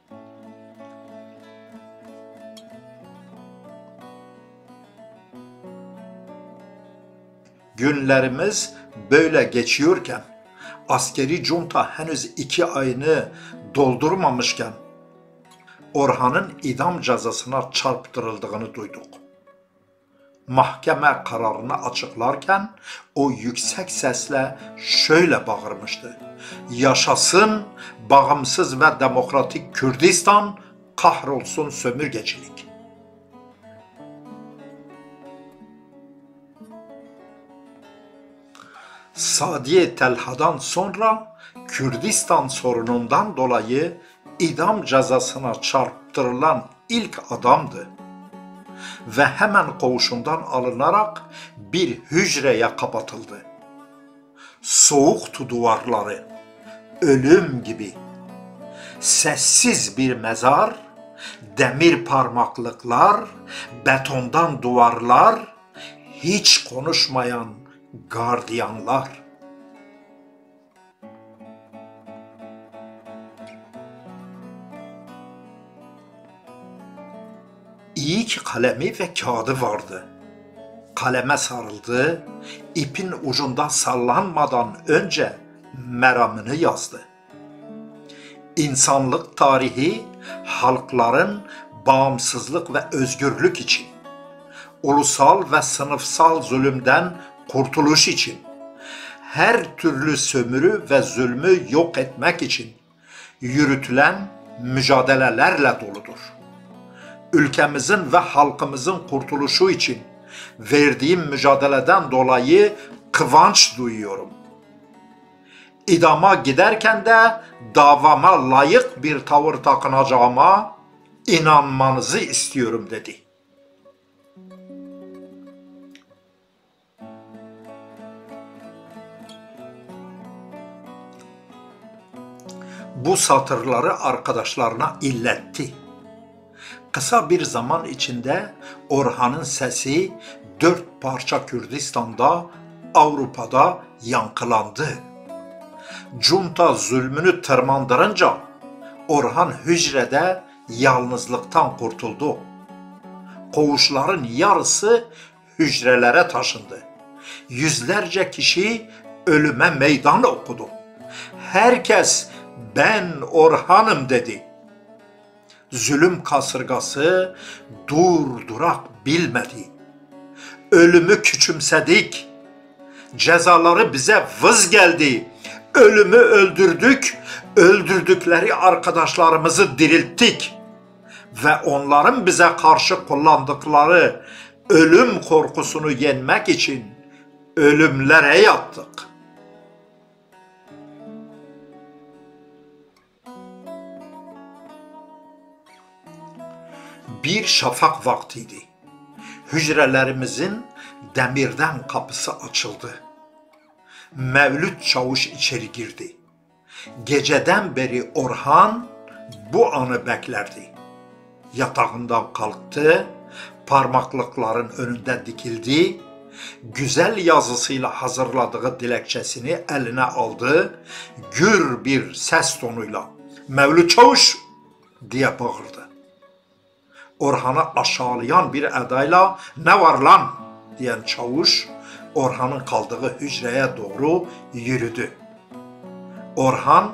Günlerimiz böyle geçiyorken, askeri junta henüz 2 ayını doldurmamışken, Orhan'ın idam cezasına çarptırıldığını duyduk. Mahkeme kararını açıklarken o yüksek sesle şöyle bağırmıştı: "Yaşasın bağımsız ve demokratik Kürdistan, kahrolsun sömürgecilik." Sadiye Telha'dan sonra Kürdistan sorunundan dolayı idam cezasına çarptırılan ilk adamdı ve hemen koğuşundan alınarak bir hücreye kapatıldı. Soğuktu duvarları, ölüm gibi. Sessiz bir mezar, demir parmaklıklar, betondan duvarlar, hiç konuşmayan gardiyanlar. İyi ki kalemi ve kağıdı vardı. Kaleme sarıldı, ipin ucundan sallanmadan önce meramını yazdı. İnsanlık tarihi halkların bağımsızlık ve özgürlük için, ulusal ve sınıfsal zulümden kurtuluş için, her türlü sömürü ve zulmü yok etmek için yürütülen mücadelelerle doludur. Ülkemizin ve halkımızın kurtuluşu için verdiğim mücadeleden dolayı kıvanç duyuyorum. İdama giderken de davama layık bir tavır takınacağıma inanmanızı istiyorum dedi. bu satırları arkadaşlarına illetti. Kısa bir zaman içinde Orhan'ın sesi 4 parça Kürdistan'da, Avrupa'da yankılandı. Junta zulmünü tırmandırınca Orhan hücrede yalnızlıktan kurtuldu. Koğuşların yarısı hücrelere taşındı. Yüzlerce kişi ölüme meydan okudu. Herkes ben Orhan'ım dedi. Zulüm kasırgası durdurak bilmedi. Ölümü küçümsedik. Cezaları bize vız geldi. Ölümü öldürdük. Öldürdükleri arkadaşlarımızı dirilttik. Ve onların bize karşı kullandıkları ölüm korkusunu yenmek için ölümlere yattık. Bir şafak vaktiydi. Hücrelerimizin demirden kapısı açıldı. Mevlüt Çavuş içeri girdi. Geceden beri Orhan bu anı beklerdi. Yatağından kalktı, parmaklıkların önünde dikildi, güzel yazısıyla hazırladığı dilekçesini eline aldı, gür bir ses tonuyla "Mevlüt Çavuş!" diye bağırdı. Orhan'ı aşağılayan bir edayla "Ne var lan?" diyen Çavuş, Orhan'ın kaldığı hücreye doğru yürüdü. Orhan,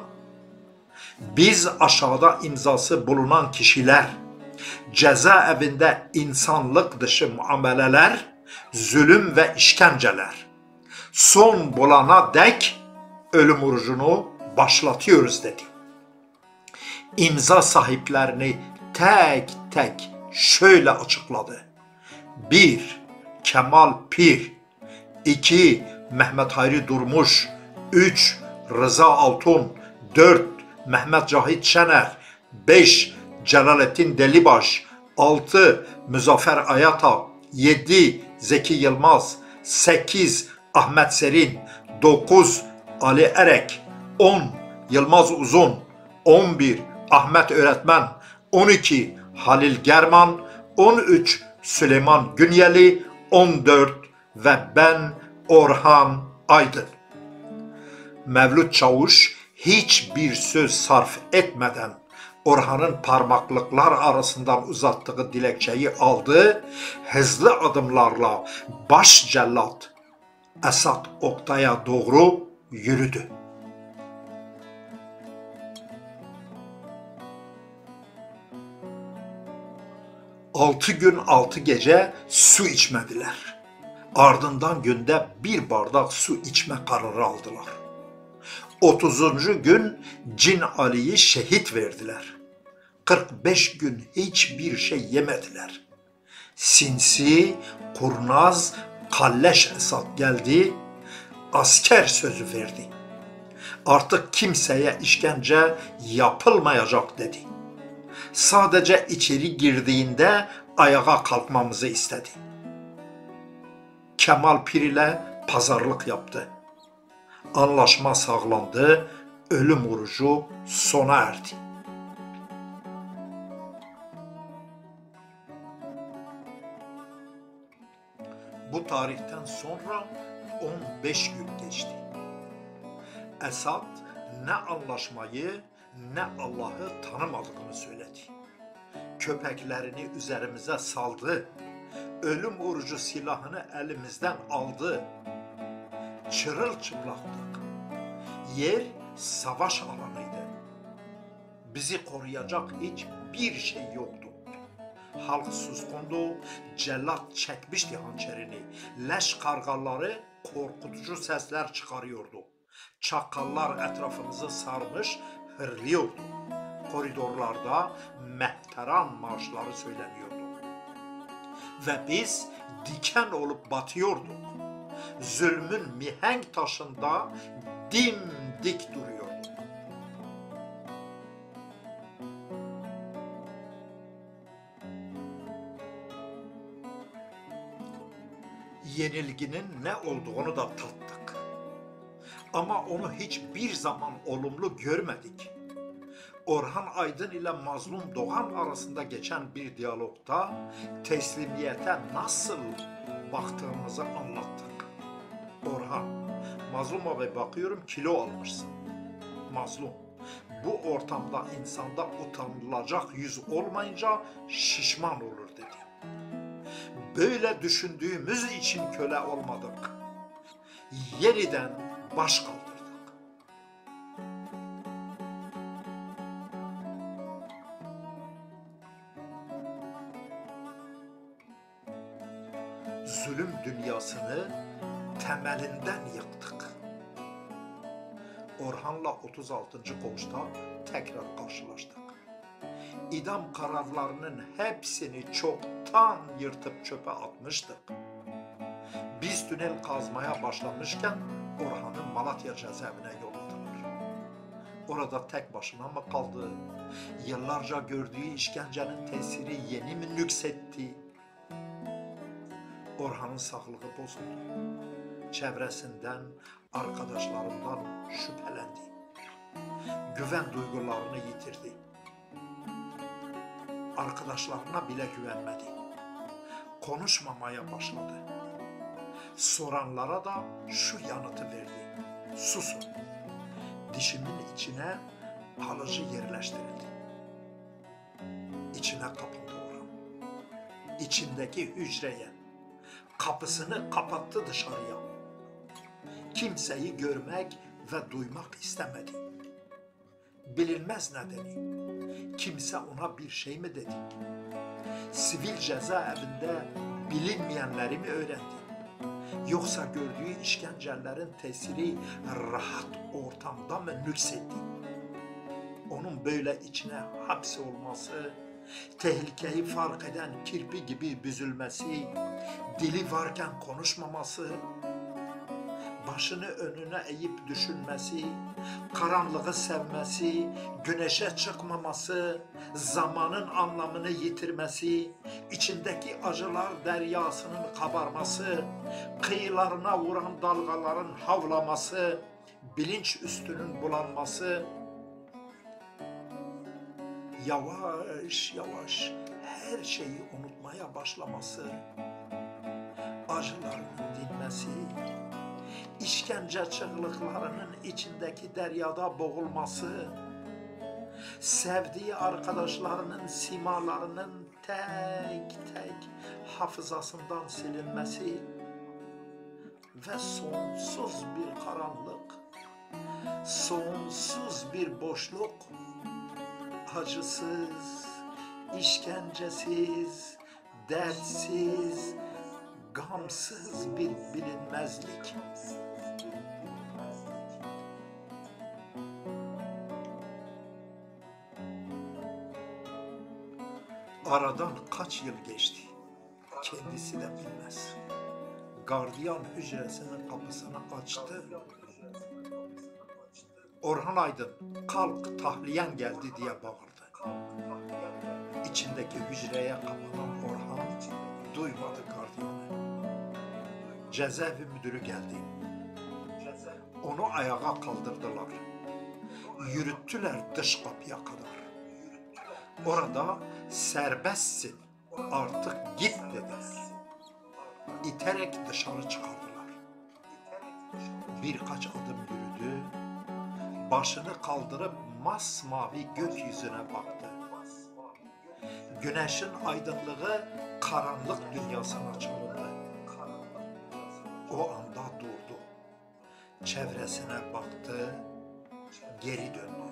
"Biz aşağıda imzası bulunan kişiler, cezaevinde insanlık dışı muameleler, zulüm ve işkenceler son bulana dek ölüm orucunu başlatıyoruz" dedi. İmza sahiplerini tek tek şöyle açıkladı. 1. Kemal Pir, 2. Mehmet Hayri Durmuş, 3. Rıza Altun, 4. Mehmet Cahit Şener, 5. Celalettin Delibaş, 6. Müzaffer Ayata, 7. Zeki Yılmaz, 8. Ahmet Serin, 9. Ali Erek, 10. Yılmaz Uzun, 11. Ahmet Öğretmen, 12. Halil German, 13. Süleyman Günyeli, 14. ve ben Orhan Aydın. Mevlüt Çavuş hiçbir söz sarf etmeden Orhan'ın parmaklıklar arasından uzattığı dilekçeyi aldı, hızlı adımlarla baş cellat Esat Oktay'a doğru yürüdü. 6 gün 6 gece su içmediler. Ardından günde 1 bardak su içme kararı aldılar. 30. gün Cin Ali'yi şehit verdiler. 45 gün hiçbir şey yemediler. Sinsi, kurnaz, kalleş Esat geldi, asker sözü verdi. Artık kimseye işkence yapılmayacak dedi. Sadece içeri girdiğinde ayağa kalkmamızı istedi. Kemal Pir ile pazarlık yaptı. Anlaşma sağlandı, ölüm orucu sona erdi. Bu tarihten sonra 15 gün geçti. Esat ne anlaşmayı ne Allah'ı tanımadığını söyledi. Köpeklerini üzerimize saldı. Ölüm orucu silahını elimizden aldı. Çırılçıplaktık. Yer savaş alanıydı. Bizi koruyacak hiçbir şey yoktu. Halk suskundu, cellat çekmişti hançerini. Leş kargaları korkutucu sesler çıkarıyordu. Çakallar etrafımızı sarmış, hırlıyordu. Koridorlarda mehteran marşları söyleniyordu. Ve biz diken olup batıyorduk. Zulmün mihenk taşında dimdik duruyorduk. Yenilginin ne olduğunu da tattık. Ama onu hiçbir zaman olumlu görmedik. Orhan Aydın ile Mazlum Doğan arasında geçen bir diyalogda teslimiyete nasıl baktığımızı anlattık. Orhan, Mazlum abi bakıyorum kilo almışsın. Mazlum, bu ortamda insanda utanılacak yüz olmayınca şişman olur dedi. Böyle düşündüğümüz için köle olmadık. Yeniden baş kaldırdık. Zulüm dünyasını temelinden yıktık. Orhan'la 36. koğuşta tekrar karşılaştık. İdam kararlarının hepsini çoktan yırtıp çöpe atmıştık. Biz tünel kazmaya başlamışken Orhan'ı Malatya cezaevine yolladılar. Orada tek başına mı kaldı? Yıllarca gördüğü işkencenin tesiri yeni mi nüksetti? Orhan'ın sağlığı bozuldu. Çevresinden, arkadaşlarından şüphelendi. Güven duygularını yitirdi. Arkadaşlarına bile güvenmedi. Konuşmamaya başladı. Soranlara da şu yanıtı verdi: susun. Dişimin içine alıcı yerleştirildi. İçine kapıldı Orhan. İçindeki hücreye. Kapısını kapattı dışarıya. Kimseyi görmek ve duymak istemedi. Bilinmez nedeni. Kimse ona bir şey mi dedi? Sivil cezaevinde bilinmeyenleri mi öğrendi? Yoksa gördüğü işkencelerin tesiri rahat ortamda mı nüksetti? Onun böyle içine hapsi olması, tehlikeyi fark eden kirpi gibi büzülmesi, dili varken konuşmaması, başını önüne eğip düşünmesi, karanlığı sevmesi, güneşe çıkmaması, zamanın anlamını yitirmesi, içindeki acılar deryasının kabarması, kıyılarına vuran dalgaların havlaması, bilinç üstünün bulanması, yavaş yavaş her şeyi unutmaya başlaması, acıların dinmesi, işkence çığlıklarının içindeki deryada boğulması, sevdiği arkadaşlarının simalarının tek tek hafızasından silinmesi ve sonsuz bir karanlık, sonsuz bir boşluk, acısız, işkencesiz, dertsiz, gamsız bir bilinmezlik. Aradan kaç yıl geçti, kendisi de bilmez. Gardiyan hücresinin kapısını açtı. Orhan Aydın, kalk tahliyen geldi diye bağırdı. İçindeki hücreye kapanan Orhan duymadı gardiyanı. Cezaevi müdürü geldi. Onu ayağa kaldırdılar. Yürüttüler dış kapıya kadar. Orada serbestsin, artık git dediler. İterek dışarı çıkardılar. Birkaç adım yürüdü, başını kaldırıp masmavi gökyüzüne baktı. Güneşin aydınlığı karanlık dünyasına çalındı. O anda durdu. Çevresine baktı, geri döndü.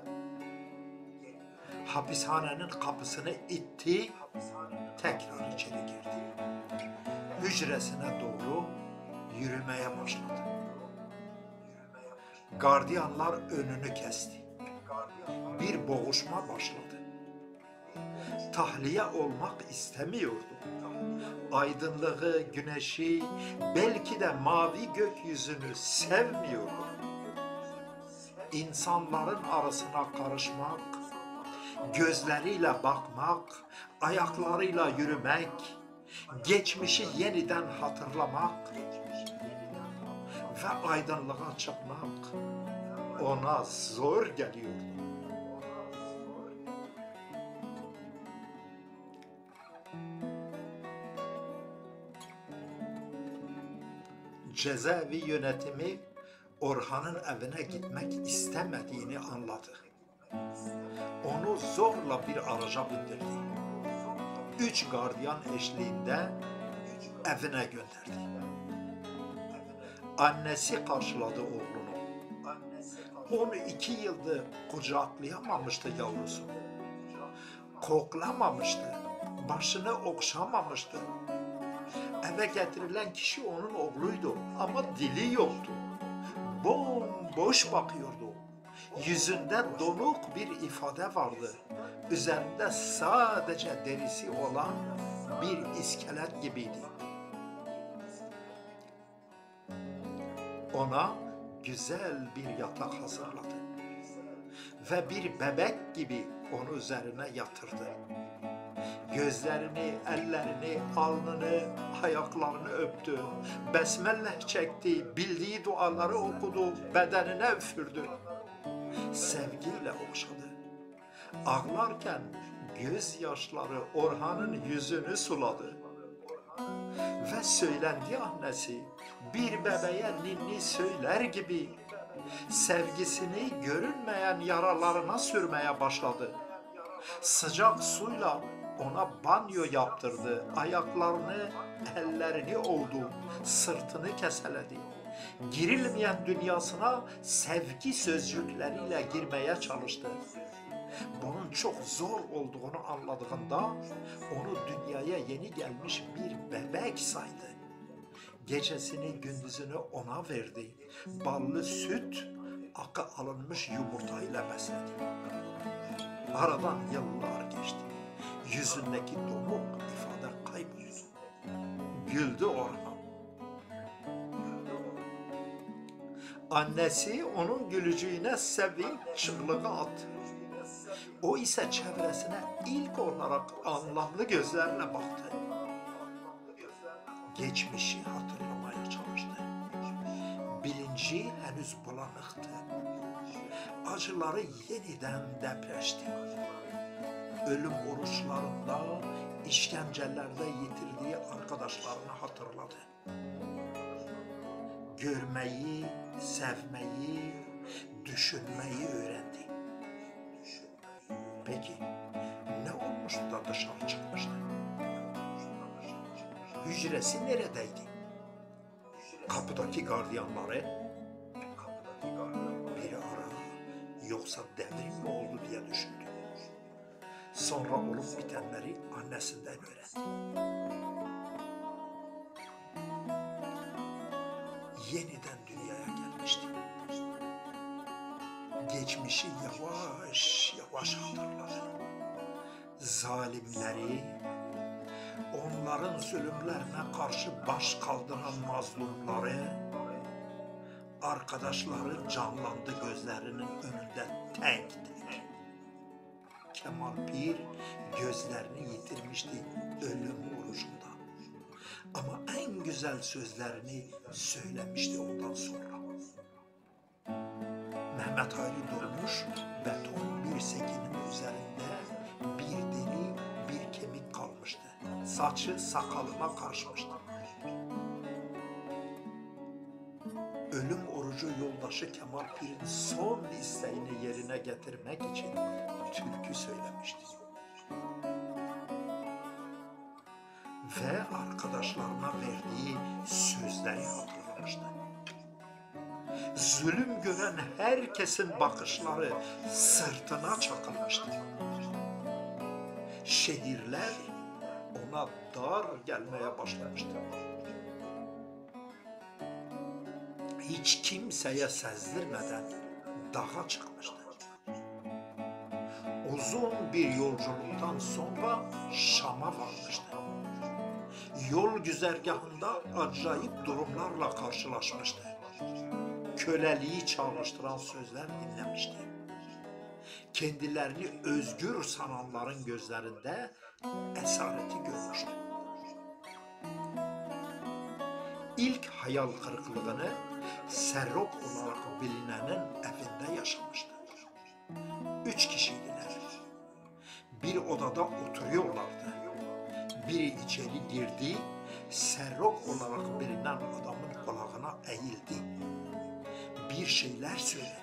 Hapishanenin kapısını itti, tekrar içeri girdi. Hücresine doğru yürümeye başladı. Gardiyanlar önünü kesti. Bir boğuşma başladı. Tahliye olmak istemiyordu. Aydınlığı, güneşi, belki de mavi gökyüzünü sevmiyordu. İnsanların arasına karışmak, gözleriyle bakmak, ayaklarıyla yürümek, geçmişi yeniden hatırlamak ve aydınlığa çıkmak ona zor geliyordu. cezaevi yönetimi Orhan'ın evine gitmek istemediğini anladı. Onu zorla bir araca bindirdi. 3 gardiyan eşliğinde evine gönderdi. Annesi karşıladı oğlunu. 12 yıldır kucaklayamamıştı yavrusunu. Koklamamıştı. Başını okşamamıştı. Eve getirilen kişi onun oğluydu ama dili yoktu. Bomboş bakıyordu. Yüzünde donuk bir ifade vardı. Üzerinde sadece derisi olan bir iskelet gibiydi. Ona güzel bir yatak hazırladı ve bir bebek gibi onu üzerine yatırdı. Gözlerini, ellerini, alnını, ayaklarını öptü. Besmelle çekti, bildiği duaları okudu, bedenine üfürdü. Sevgiyle okşadı. Ağlarken gözyaşları Orhan'ın yüzünü suladı. Ve söylendi annesi, bir bebeğe ninni söyler gibi sevgisini görünmeyen yaralarına sürmeye başladı. Sıcak suyla ona banyo yaptırdı, ayaklarını, ellerini ovdu, sırtını keseledi. Girilmeyen dünyasına sevgi sözcükleriyle girmeye çalıştı. Bunun çok zor olduğunu anladığında onu dünyaya yeni gelmiş bir bebek saydı. Gecesini gündüzünü ona verdi. Ballı süt, akı alınmış yumurtayla besledi. Aradan yıllar geçti. Yüzündeki donuk ifade kayboldu. Güldü Orhan. Annesi onun gülücüğüne sevinç çığlığı attı. O ise çevresine ilk olarak anlamlı gözlerle baktı. Geçmişi hatırlamaya çalıştı. Bilinci henüz bulanıktı. Acıları yeniden depreşti. Ölüm oruçlarında, işkencelerde yitirdiği arkadaşlarını hatırladı. Görmeyi, sevmeyi, düşünmeyi öğrendi. Peki ne olmuştu da dışarı çıkmıştı? Hücresi neredeydi? Kapıdaki gardiyanları bir ara yoksa devrim mi oldu diye düşündü. Sonra olup bitenleri annesinden öğrendi. Yeniden dünyaya gelmişti. Geçmişi yavaş yavaş hatırladı. Zalimleri, onların zulümlerine karşı baş kaldıran mazlumları, arkadaşları canlandı gözlerinin önünde tek tek. Kemal Pir gözlerini yitirmişti ölüm orucunda. Ama en güzel sözlerini söylemişti ondan sonra. Mehmet Ali Durmuş beton bir sekinin üzerinde bir deri bir kemik kalmıştı. Saçı sakalına karışmıştı. Ölüm orucu yoldaşı Kemal Pir'in son isteğini yerine getirmek için türkü söylemişti. Ve arkadaşlarına verdiği sözleri hatırlamıştı. Zulüm gören herkesin bakışları sırtına çakılmıştı. Şehirler ona dar gelmeye başlamıştı. Hiç kimseye sezdirmeden dağa çıkmıştı. Uzun bir yolculuktan sonra Şam'a varmıştı. Yol güzergahında acayip durumlarla karşılaşmıştı. Köleliği çağrıştıran sözler dinlemişti. Kendilerini özgür sananların gözlerinde esareti görmüştü. İlk hayal kırıklığını Serrok olarak bilinenin evinde yaşamıştı. 3 kişiydiler. Bir odada oturuyorlardı. Biri içeri girdi, Serrok olarak bilinen adamın kulağına eğildi. Bir şeyler söyledi.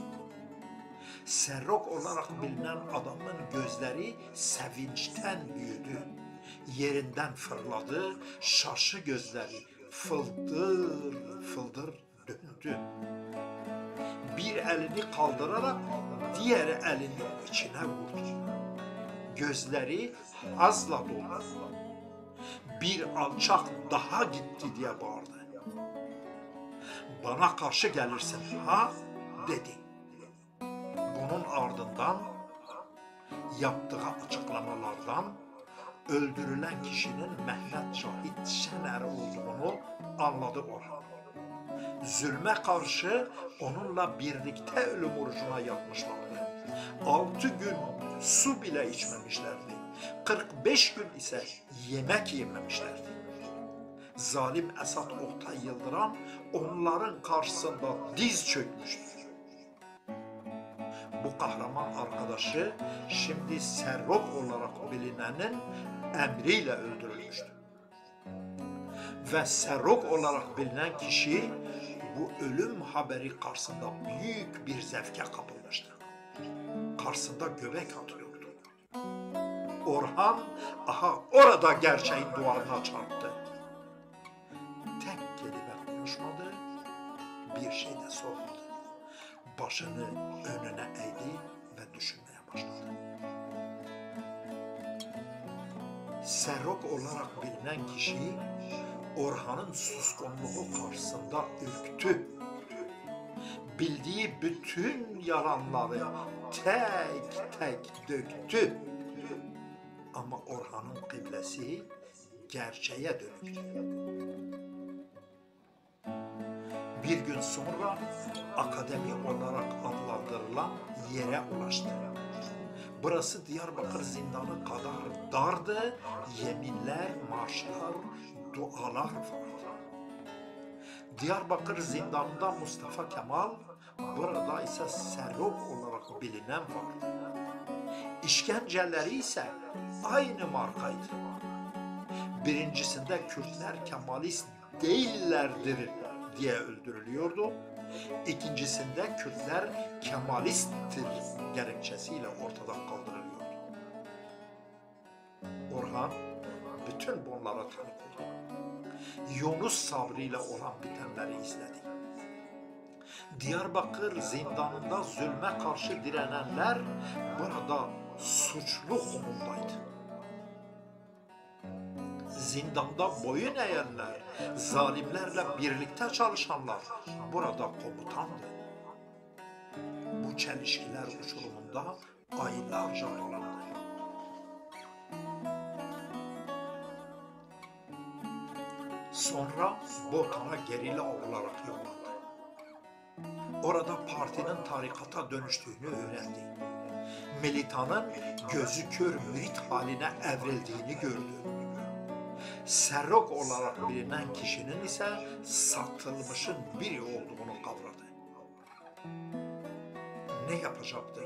Serrok olarak bilinen adamın gözleri sevinçten büyüdü. Yerinden fırladı, şaşı gözleri fıldır fıldır döndü. Bir elini kaldırarak diğer elinin içine vurdu. Gözleri hazla dolu. Bir alçak daha gitti diye bağırdı. Bana karşı gelirsin ha dedi. Bunun ardından yaptığı açıklamalardan öldürülen kişinin Mehmet Şahit Şener olduğunu anladı Orhan. Zulme karşı onunla birlikte ölüm orucuna yatmışlardı. 6 gün su bile içmemişlerdi. 45 gün ise yemek yememişlerdi. Zalim Esad Oktay Yıldıran onların karşısında diz çökmüştü. Bu kahraman arkadaşı şimdi Serrok olarak bilinenin emriyle öldürülmüştü. Ve Serrok olarak bilinen kişi bu ölüm haberi karşısında büyük bir zevke kapılmıştı. Karşısında göbek atıyordu. Orhan orada gerçeğin duvarına çarptı. Tek kelime konuşmadı, bir şey de sormadı. Başını önüne eğdi ve düşünmeye başladı. Serrok olarak bilinen kişi Orhan'ın suskunluğu karşısında ürktü. Bildiği bütün yalanları tek tek döktü. Ama Orhan'ın kıblesi gerçeğe dönüktü. Bir gün sonra akademi olarak adlandırılan yere ulaştı. Burası Diyarbakır zindanı kadar dardı, yeminler, marşlar, dualar vardı. Diyarbakır zindanında Mustafa Kemal, burada ise Serrok olarak bilinen vardı. İşkenceleri ise aynı markaydı. Birincisinde Kürtler Kemalist değillerdir diye öldürülüyordu. İkincisinde Kürtler Kemalisttir gerekçesiyle ortadan kaldırılıyordu. Orhan bütün bunlara tanık oldu. Yunus sabrıyla olan bitenleri izledi. Diyarbakır zindanında zulme karşı direnenler burada suçlu konumdaydı. Zindanda boyun eğenler, zalimlerle birlikte çalışanlar burada komutandı. Bu çelişkiler uçurumunda aylarca dolandı. Sonra Botan'a gerilla olarak yollandı. Orada partinin tarikata dönüştüğünü öğrendi. Militanın gözü kör mürit haline evrildiğini gördü. Serrok olarak bilinen kişinin ise satılmışın biri olduğunu kavradı. Ne yapacaktı?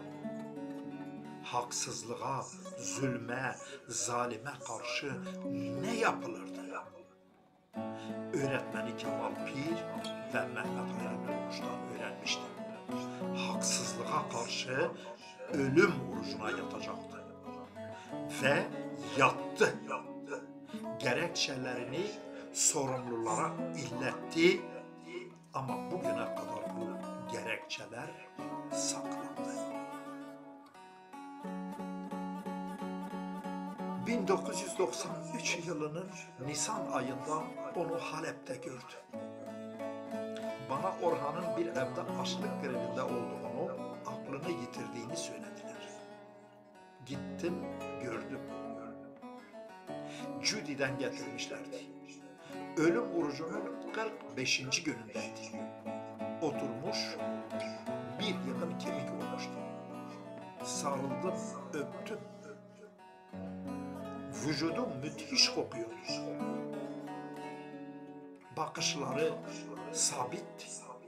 Haksızlığa, zulme, zalime karşı ne yapılırdı? Öğretmeni Kemal Pir ve Mehmet Hayri Durmuş'tan öğrenmişti. Haksızlığa karşı ölüm orucuna yatacaktı. Ve yattı. Gerekçelerini sorumlulara illetti ama bugüne kadar bu gerekçeler saklandı. 1993 yılının Nisan ayında onu Halep'te gördüm. Bana Orhan'ın bir evde açlık grevinde olduğunu, aklını yitirdiğini söylediler. Gittim, gördüm. Cudi'den getirmişlerdi. Ölüm orucunun 45. günündeydi. Oturmuş, bir yığın kemik olmuştu. Sarıldım, öptüm. Vücudum müthiş kokuyordu. Bakışları sabitti.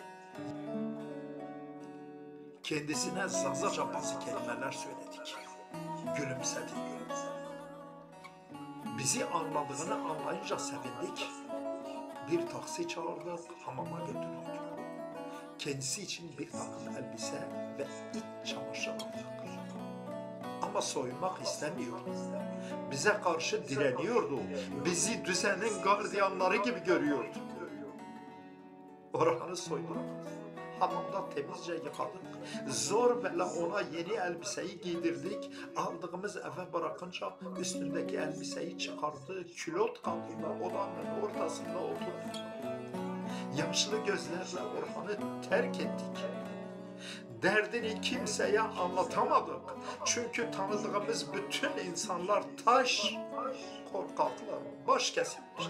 Kendisine zazaca bazı kelimeler söyledik. Gülümsedi. Bizi anladığını anlayınca sevindik. Bir taksi çağırdık, hamama götürdük. Kendisi için bir takım elbise ve iç çamaşır aldık. Ama soyunmak istemiyordu. Bize karşı direniyordu. Bizi düzenin gardiyanları gibi görüyordu. Orhan'ı soyduk. Hamamda temizce yıkadık. Zor bela ona yeni elbiseyi giydirdik. Aldığımız eve bırakınca üstündeki elbiseyi çıkardı. Külot kapıyla odanın ortasında oturdu. Yaşlı gözlerle Orhan'ı terk ettik. Derdini kimseye anlatamadık. Çünkü tanıdığımız bütün insanlar taş, korkaklar, baş kesilmiş.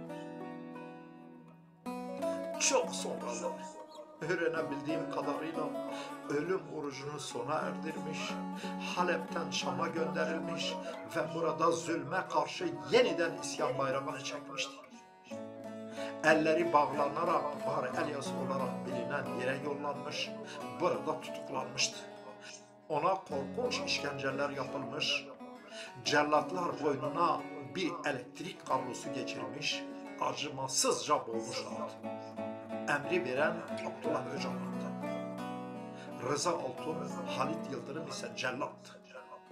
Çok sonralar öğrenebildiğim kadarıyla ölüm orucunu sona erdirmiş, Halep'ten Şam'a gönderilmiş ve burada zulme karşı yeniden isyan bayrağını çekmişti. Elleri bağlanarak Bahar Elyas olarak bilinen yere yollanmış, burada tutuklanmıştı. Ona korkunç işkenceler yapılmış, cellatlar boynuna bir elektrik kablosu geçirmiş, acımasızca boğmuşlardı. Emri veren Abdullah Öcalan'dı. Rıza Altun, Halit Yıldırım ise cellattı.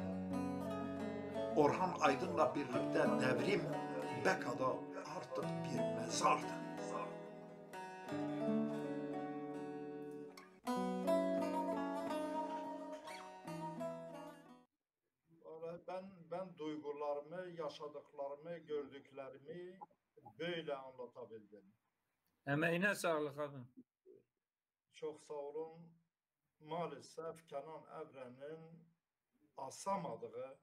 Orhan Aydın'la birlikte devrim Beka'da artık bir mezardı. Ben duygularımı, yaşadıklarımı, gördüklerimi böyle anlatabildim.
Emeğine sağlık abi.
Çok sağ olun. Maalesef Kenan Evren'in asamadığı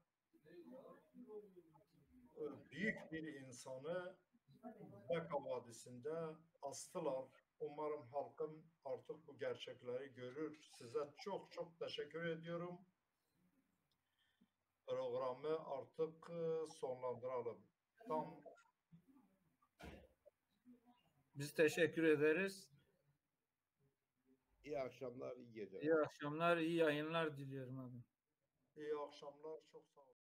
büyük bir insanı Beka Vadisi'nde astılar. Umarım halkım artık bu gerçekleri görür. Size çok çok teşekkür ediyorum. Programı artık sonlandıralım.
Biz teşekkür ederiz.
İyi akşamlar, iyi geceler.
İyi akşamlar, iyi yayınlar diliyorum abi.
İyi akşamlar. Çok sağ olun.